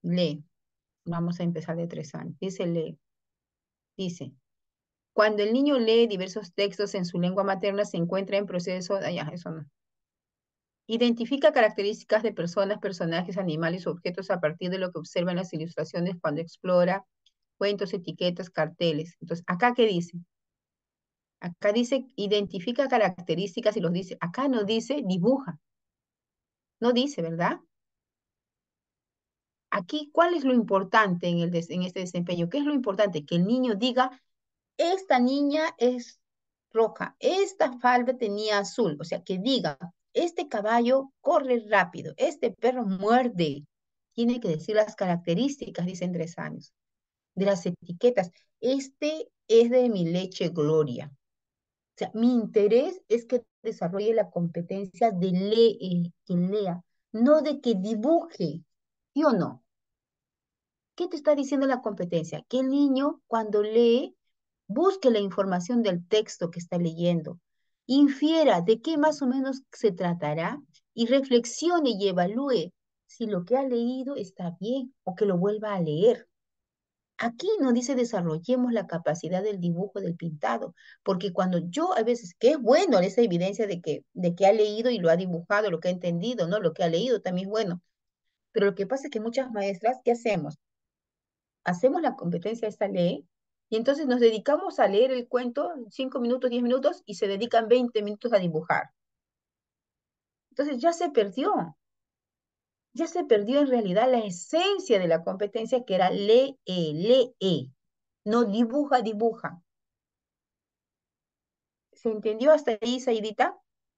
lee. Vamos a empezar de tres años. Dice lee. Dice, cuando el niño lee diversos textos en su lengua materna, se encuentra en proceso, ah, ya, eso no. Identifica características de personas, personajes, animales o objetos a partir de lo que observa en las ilustraciones cuando explora cuentos, etiquetas, carteles. Entonces, ¿acá qué dice? Acá dice, identifica características y los dice. Acá no dice, dibuja. No dice, ¿verdad? Aquí, ¿cuál es lo importante en, el des- en este desempeño? ¿Qué es lo importante? Que el niño diga, esta niña es roja, esta falda tenía azul. O sea, que diga, este caballo corre rápido, este perro muerde. Tiene que decir las características, dicen tres años, de las etiquetas. Este es de mi leche Gloria. O sea, mi interés es que desarrolle la competencia de lee, que lea, no de que dibuje, ¿sí o no? ¿Qué te está diciendo la competencia? Que el niño cuando lee busque la información del texto que está leyendo, infiera de qué más o menos se tratará y reflexione y evalúe si lo que ha leído está bien o que lo vuelva a leer. Aquí no dice desarrollemos la capacidad del dibujo, del pintado, porque cuando yo a veces, que es bueno esa evidencia de que, de que ha leído y lo ha dibujado, lo que ha entendido, ¿no? Lo que ha leído también es bueno. Pero lo que pasa es que muchas maestras, ¿qué hacemos? Hacemos la competencia esta ley y entonces nos dedicamos a leer el cuento cinco minutos, diez minutos y se dedican veinte minutos a dibujar. Entonces ya se perdió, ya se perdió en realidad la esencia de la competencia que era lee, lee, no dibuja, dibuja. ¿Se entendió hasta ahí, Saidita?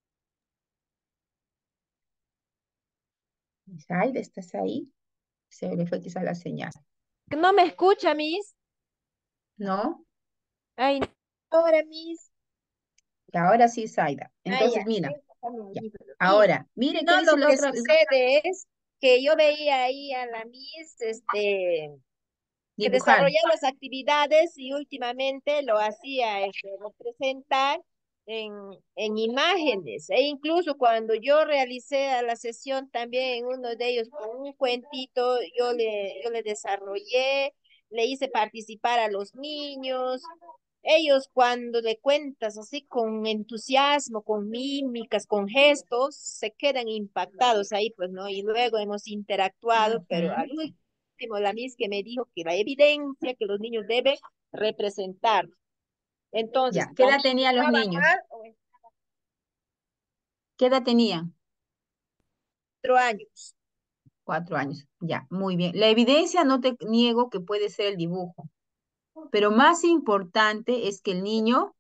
Saida, ¿estás ahí? Se le fue quizás la señal, No me escucha, Miss. ¿no? Ay, no, ahora, Miss. Y ahora sí, Saida. Ay, ya. Entonces, mira, Voy a sacar mi ya. audífono. Miss, Ahora, mire qué no, dice lo la que otra. sucede es que yo veía ahí a la Miss, este, que Dibujar. desarrollaba las actividades y últimamente lo hacía este, representar en, en imágenes. E incluso cuando yo realicé a la sesión también en uno de ellos con un cuentito, yo le, yo le desarrollé, le hice participar a los niños. Ellos cuando le cuentas así con entusiasmo, con mímicas, con gestos, se quedan impactados ahí, pues, ¿no? Y luego hemos interactuado, pero al Ujú. último la Miss que me dijo que la evidencia que los niños deben representar. Entonces, Ya, ¿qué edad ¿también tenían los estaba niños? mal o en ¿Qué edad tenían? cuatro años? Cuatro años. Ya, muy bien. La evidencia no te niego que puede ser el dibujo, pero más importante es que el niño,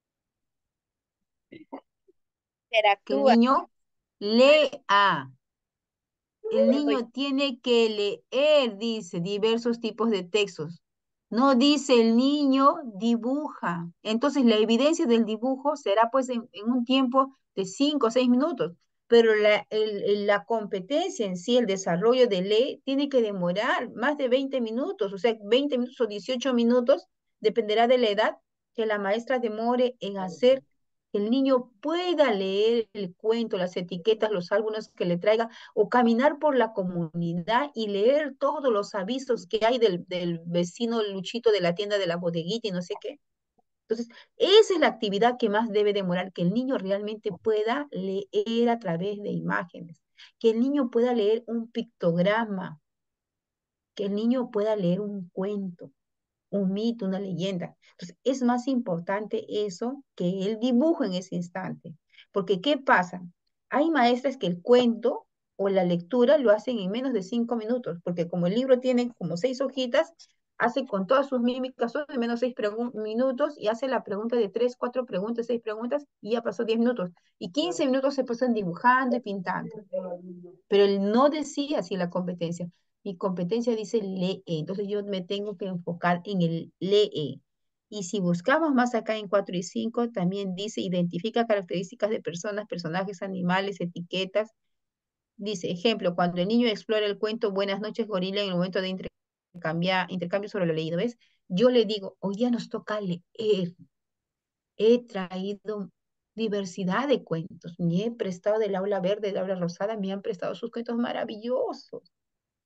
que el Interactúa. niño lea. El Estoy niño tiene que leer, dice, diversos tipos de textos. No dice el niño dibuja. Entonces la evidencia del dibujo será pues en, en un tiempo de cinco o seis minutos. Pero la, el- el- la competencia en sí, el desarrollo de ley, tiene que demorar más de veinte minutos, o sea, veinte minutos o dieciocho minutos, dependerá de la edad que la maestra demore en hacer que el niño pueda leer el cuento, las etiquetas, los álbumes que le traiga o caminar por la comunidad y leer todos los avisos que hay del, del vecino Luchito de la tienda de la bodeguita y no sé qué. Entonces, esa es la actividad que más debe demorar, que el niño realmente pueda leer a través de imágenes, que el niño pueda leer un pictograma, que el niño pueda leer un cuento, un mito, una leyenda. Entonces, es más importante eso que el dibujo en ese instante. Porque, ¿qué pasa? Hay maestras que el cuento o la lectura lo hacen en menos de cinco minutos, porque como el libro tiene como seis hojitas, hace con todas sus mímicas, son de menos seis minutos y hace la pregunta de tres, cuatro preguntas, seis preguntas y ya pasó diez minutos. Y quince minutos se pasan dibujando y pintando. Pero él no decía así la competencia. Mi competencia dice lee, entonces yo me tengo que enfocar en el lee. Y si buscamos más acá en cuatro y cinco también dice identifica características de personas, personajes, animales, etiquetas. Dice, ejemplo, cuando el niño explora el cuento Buenas noches, gorila, en el momento de intercambiar, intercambio sobre lo leído, ¿ves? Yo le digo, hoy día nos toca leer. He traído diversidad de cuentos. Me he prestado del aula verde, del aula rosada, me han prestado sus cuentos maravillosos.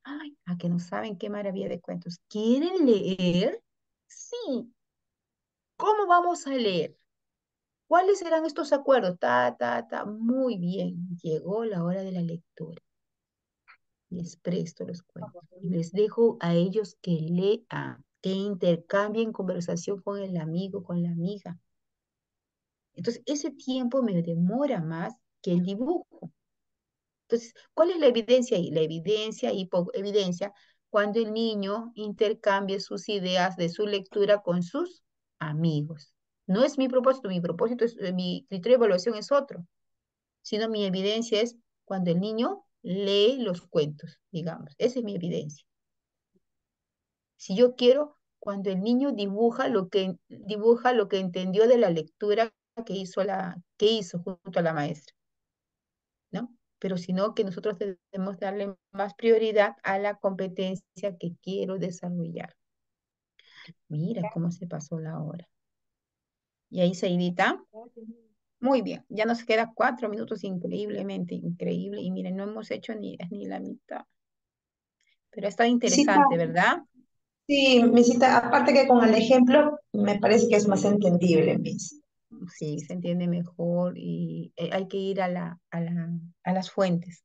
Ay, a que no saben qué maravilla de cuentos. ¿Quieren leer? Sí. ¿Cómo vamos a leer? ¿Cuáles serán estos acuerdos? Ta, ta, ta. Muy bien. Llegó la hora de la lectura. Les presto los cuentos. Y les dejo a ellos que lean, que intercambien conversación con el amigo, con la amiga. Entonces, ese tiempo me demora más que el dibujo. Entonces, ¿cuál es la evidencia ahí? La evidencia, hipo evidencia, cuando el niño intercambia sus ideas de su lectura con sus amigos. No es mi propósito, mi propósito es, eh, mi criterio de evaluación es otro, sino mi evidencia es cuando el niño lee los cuentos, digamos. Esa es mi evidencia. Si yo quiero, cuando el niño dibuja lo que, dibuja lo que entendió de la lectura que hizo, la, que hizo junto a la maestra, ¿no? Pero sino que nosotros debemos darle más prioridad a la competencia que quiero desarrollar. Mira cómo se pasó la hora. Y ahí, Seidita, muy bien, ya nos queda cuatro minutos, increíblemente increíble. Y miren, no hemos hecho ni, ni la mitad. Pero está Visita, interesante, ¿verdad? sí, visita, aparte que con el ejemplo me parece que es más entendible, Miss. Sí, se entiende mejor y eh, hay que ir a la, a la, a las fuentes.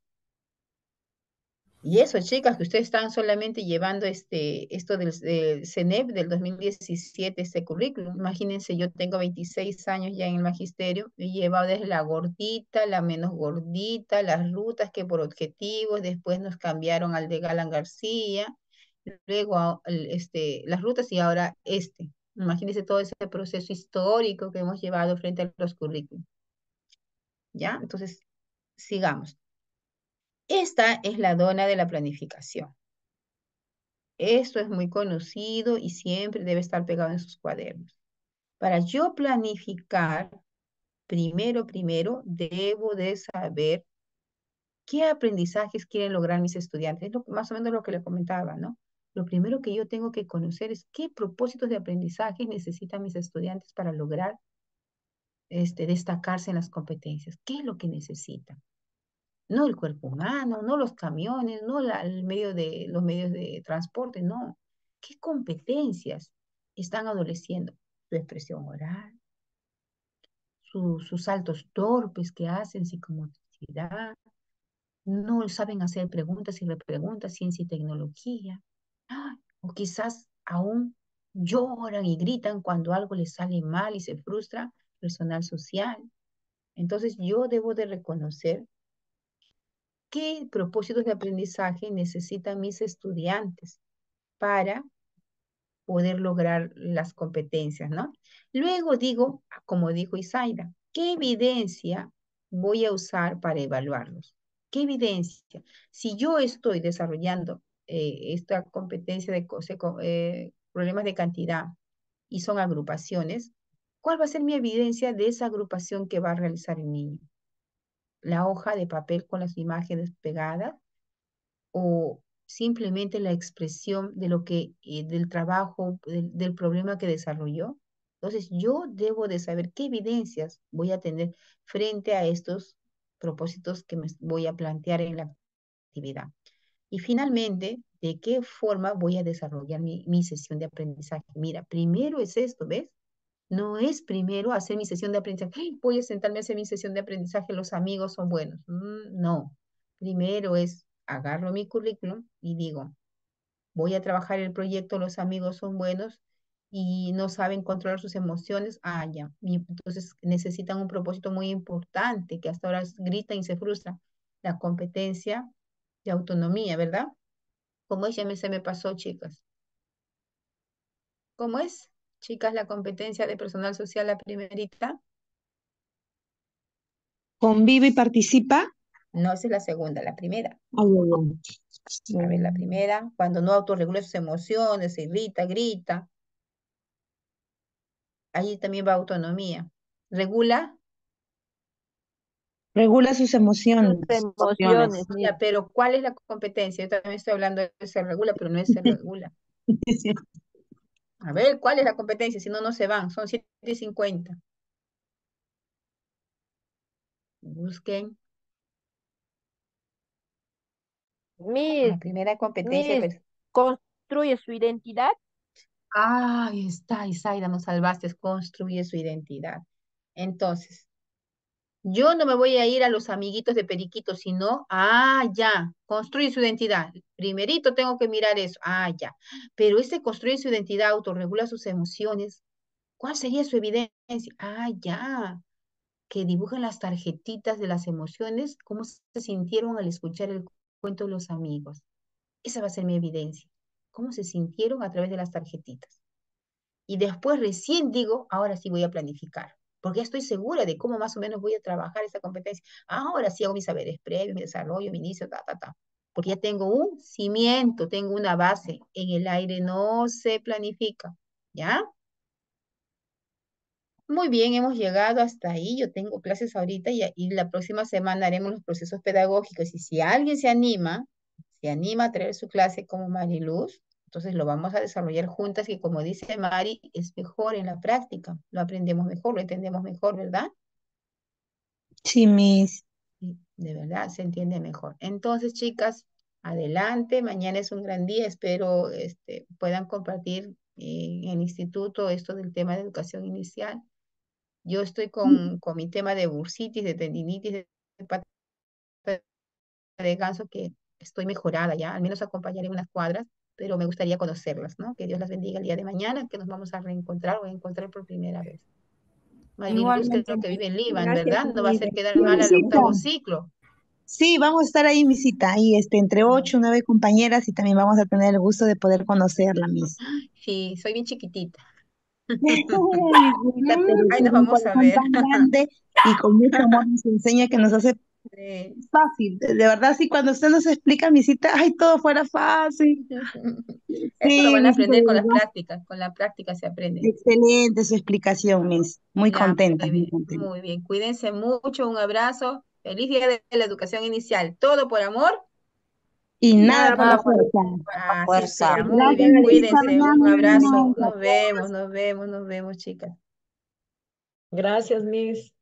Y eso, chicas, que ustedes están solamente llevando este, esto del, del CENEP del dos mil diecisiete, este currículum. Imagínense, yo tengo veintiséis años ya en el magisterio, he llevado desde la gordita, la menos gordita, las rutas que por objetivos, después nos cambiaron al de Galán García, luego a- el, este, las rutas y ahora este. Imagínense todo ese proceso histórico que hemos llevado frente a los currículums. ¿Ya? Entonces, sigamos. Esta es la dona de la planificación. Esto es muy conocido y siempre debe estar pegado en sus cuadernos. Para yo planificar, primero, primero, debo de saber qué aprendizajes quieren lograr mis estudiantes. Es lo, más o menos lo que le comentaba, ¿no? Lo primero que yo tengo que conocer es qué propósitos de aprendizaje necesitan mis estudiantes para lograr este, destacarse en las competencias. ¿Qué es lo que necesitan? No el cuerpo humano, no los camiones, no la, el medio de, los medios de transporte, no. ¿Qué competencias están adoleciendo? Su expresión oral, su- sus saltos torpes que hacen, psicomotricidad, no saben hacer preguntas y repreguntas, ciencia y tecnología. ¡Ay! O quizás aún lloran y gritan cuando algo les sale mal y se frustra, personal social. Entonces yo debo de reconocer qué propósitos de aprendizaje necesitan mis estudiantes para poder lograr las competencias, ¿no? Luego digo, como dijo Isaida, ¿qué evidencia voy a usar para evaluarlos? ¿Qué evidencia? Si yo estoy desarrollando eh, esta competencia de co- seco- eh, problemas de cantidad y son agrupaciones, ¿cuál va a ser mi evidencia de esa agrupación que va a realizar el niño? La hoja de papel con las imágenes pegadas o simplemente la expresión de lo que, eh, del trabajo, del, del problema que desarrolló. Entonces, yo debo de saber qué evidencias voy a tener frente a estos propósitos que me voy a plantear en la actividad. Y finalmente, ¿de qué forma voy a desarrollar mi, mi sesión de aprendizaje? Mira, primero es esto, ¿ves? No es primero hacer mi sesión de aprendizaje. ¡Ay! Voy a sentarme a hacer mi sesión de aprendizaje, los amigos son buenos. Mm, no. Primero es agarro mi currículum y digo, voy a trabajar el proyecto, los amigos son buenos y no saben controlar sus emociones. Ah, ya. Y entonces necesitan un propósito muy importante que hasta ahora gritan y se frustran. La competencia de autonomía, ¿verdad? ¿Cómo es? Ya me, se me pasó, chicas. ¿Cómo es? Chicas, la competencia de personal social, la primerita. Convive y participa. No, esa es la segunda, la primera. Ay, ay, ay. A ver, la Mm. primera, cuando no autorregula sus emociones, se irrita, grita. Ahí también va autonomía. Regula, Regula sus Sus emociones. emociones, ya, mira. pero ¿cuál es la competencia? Yo también estoy hablando de se regula, pero no es se regula. A ver, ¿cuál es la competencia? Si no, no se van. Son siete y cincuenta. Busquen. Miss, La primera competencia, Miss, pues. construye su identidad. Ah, ahí está, Isaida, nos salvaste, construye su identidad. Entonces, yo no me voy a ir a los amiguitos de Periquito, sino, ah, ya, construye su identidad. Primerito tengo que mirar eso, ah, ya. Pero ese construye su identidad, autorregula sus emociones. ¿Cuál sería su evidencia? Ah, ya, que dibujen las tarjetitas de las emociones, cómo se sintieron al escuchar el cuento de los amigos. Esa va a ser mi evidencia. ¿Cómo se sintieron a través de las tarjetitas? Y después recién digo, ahora sí voy a planificar, porque ya estoy segura de cómo más o menos voy a trabajar esa competencia. Ahora sí hago mis saberes previos, mi desarrollo, mi inicio, ta, ta, ta. Porque ya tengo un cimiento, tengo una base. En el aire no se planifica. ¿Ya? Muy bien, hemos llegado hasta ahí. Yo tengo clases ahorita y, y la próxima semana haremos los procesos pedagógicos. Y si alguien se anima, se anima a traer su clase como Mariluz, entonces lo vamos a desarrollar juntas, que como dice Mari, es mejor en la práctica. Lo aprendemos mejor, lo entendemos mejor, ¿verdad? Sí, Miss. Sí, de verdad se entiende mejor. Entonces, chicas, adelante. Mañana es un gran día. Espero este, puedan compartir eh, en el instituto esto del tema de educación inicial. Yo estoy con, con mi tema de bursitis, de tendinitis, de pata de ganso, que estoy mejorada ya, al menos acompañaré unas cuadras, pero me gustaría conocerlas, ¿no? Que Dios las bendiga el día de mañana, que nos vamos a reencontrar o a encontrar por primera vez. Mariluz, Igualmente, creo que vive en Líban, gracias, ¿verdad? No va a Miss. hacer quedar Sí, mal al misita. octavo ciclo. Sí, vamos a estar ahí, misita, ahí, este, entre ocho, nueve compañeras y también vamos a tener el gusto de poder conocerla, Miss. Sí, soy bien chiquitita. Misita, pero Ahí nos tiene un vamos a corazón ver. tan grande y con mucho amor nos enseña que nos hace Sí. fácil. De, de verdad, sí, cuando usted nos explica, misita, ay, todo fuera fácil. Eso lo Sí, van a misita, aprender de con las verdad. prácticas, con la práctica se aprende. Excelente su explicación, Miss. Muy Ya, contenta, muy muy bien, contenta. muy bien. Cuídense mucho, un abrazo. Feliz día de la educación inicial. Todo por amor. Y nada Nada por por la la fuerza. Así Fuerza. sea, muy Gracias, bien. Melissa, Cuídense. Un Adriana. abrazo. Nos vemos, nos vemos, nos vemos, chicas. Gracias, Miss.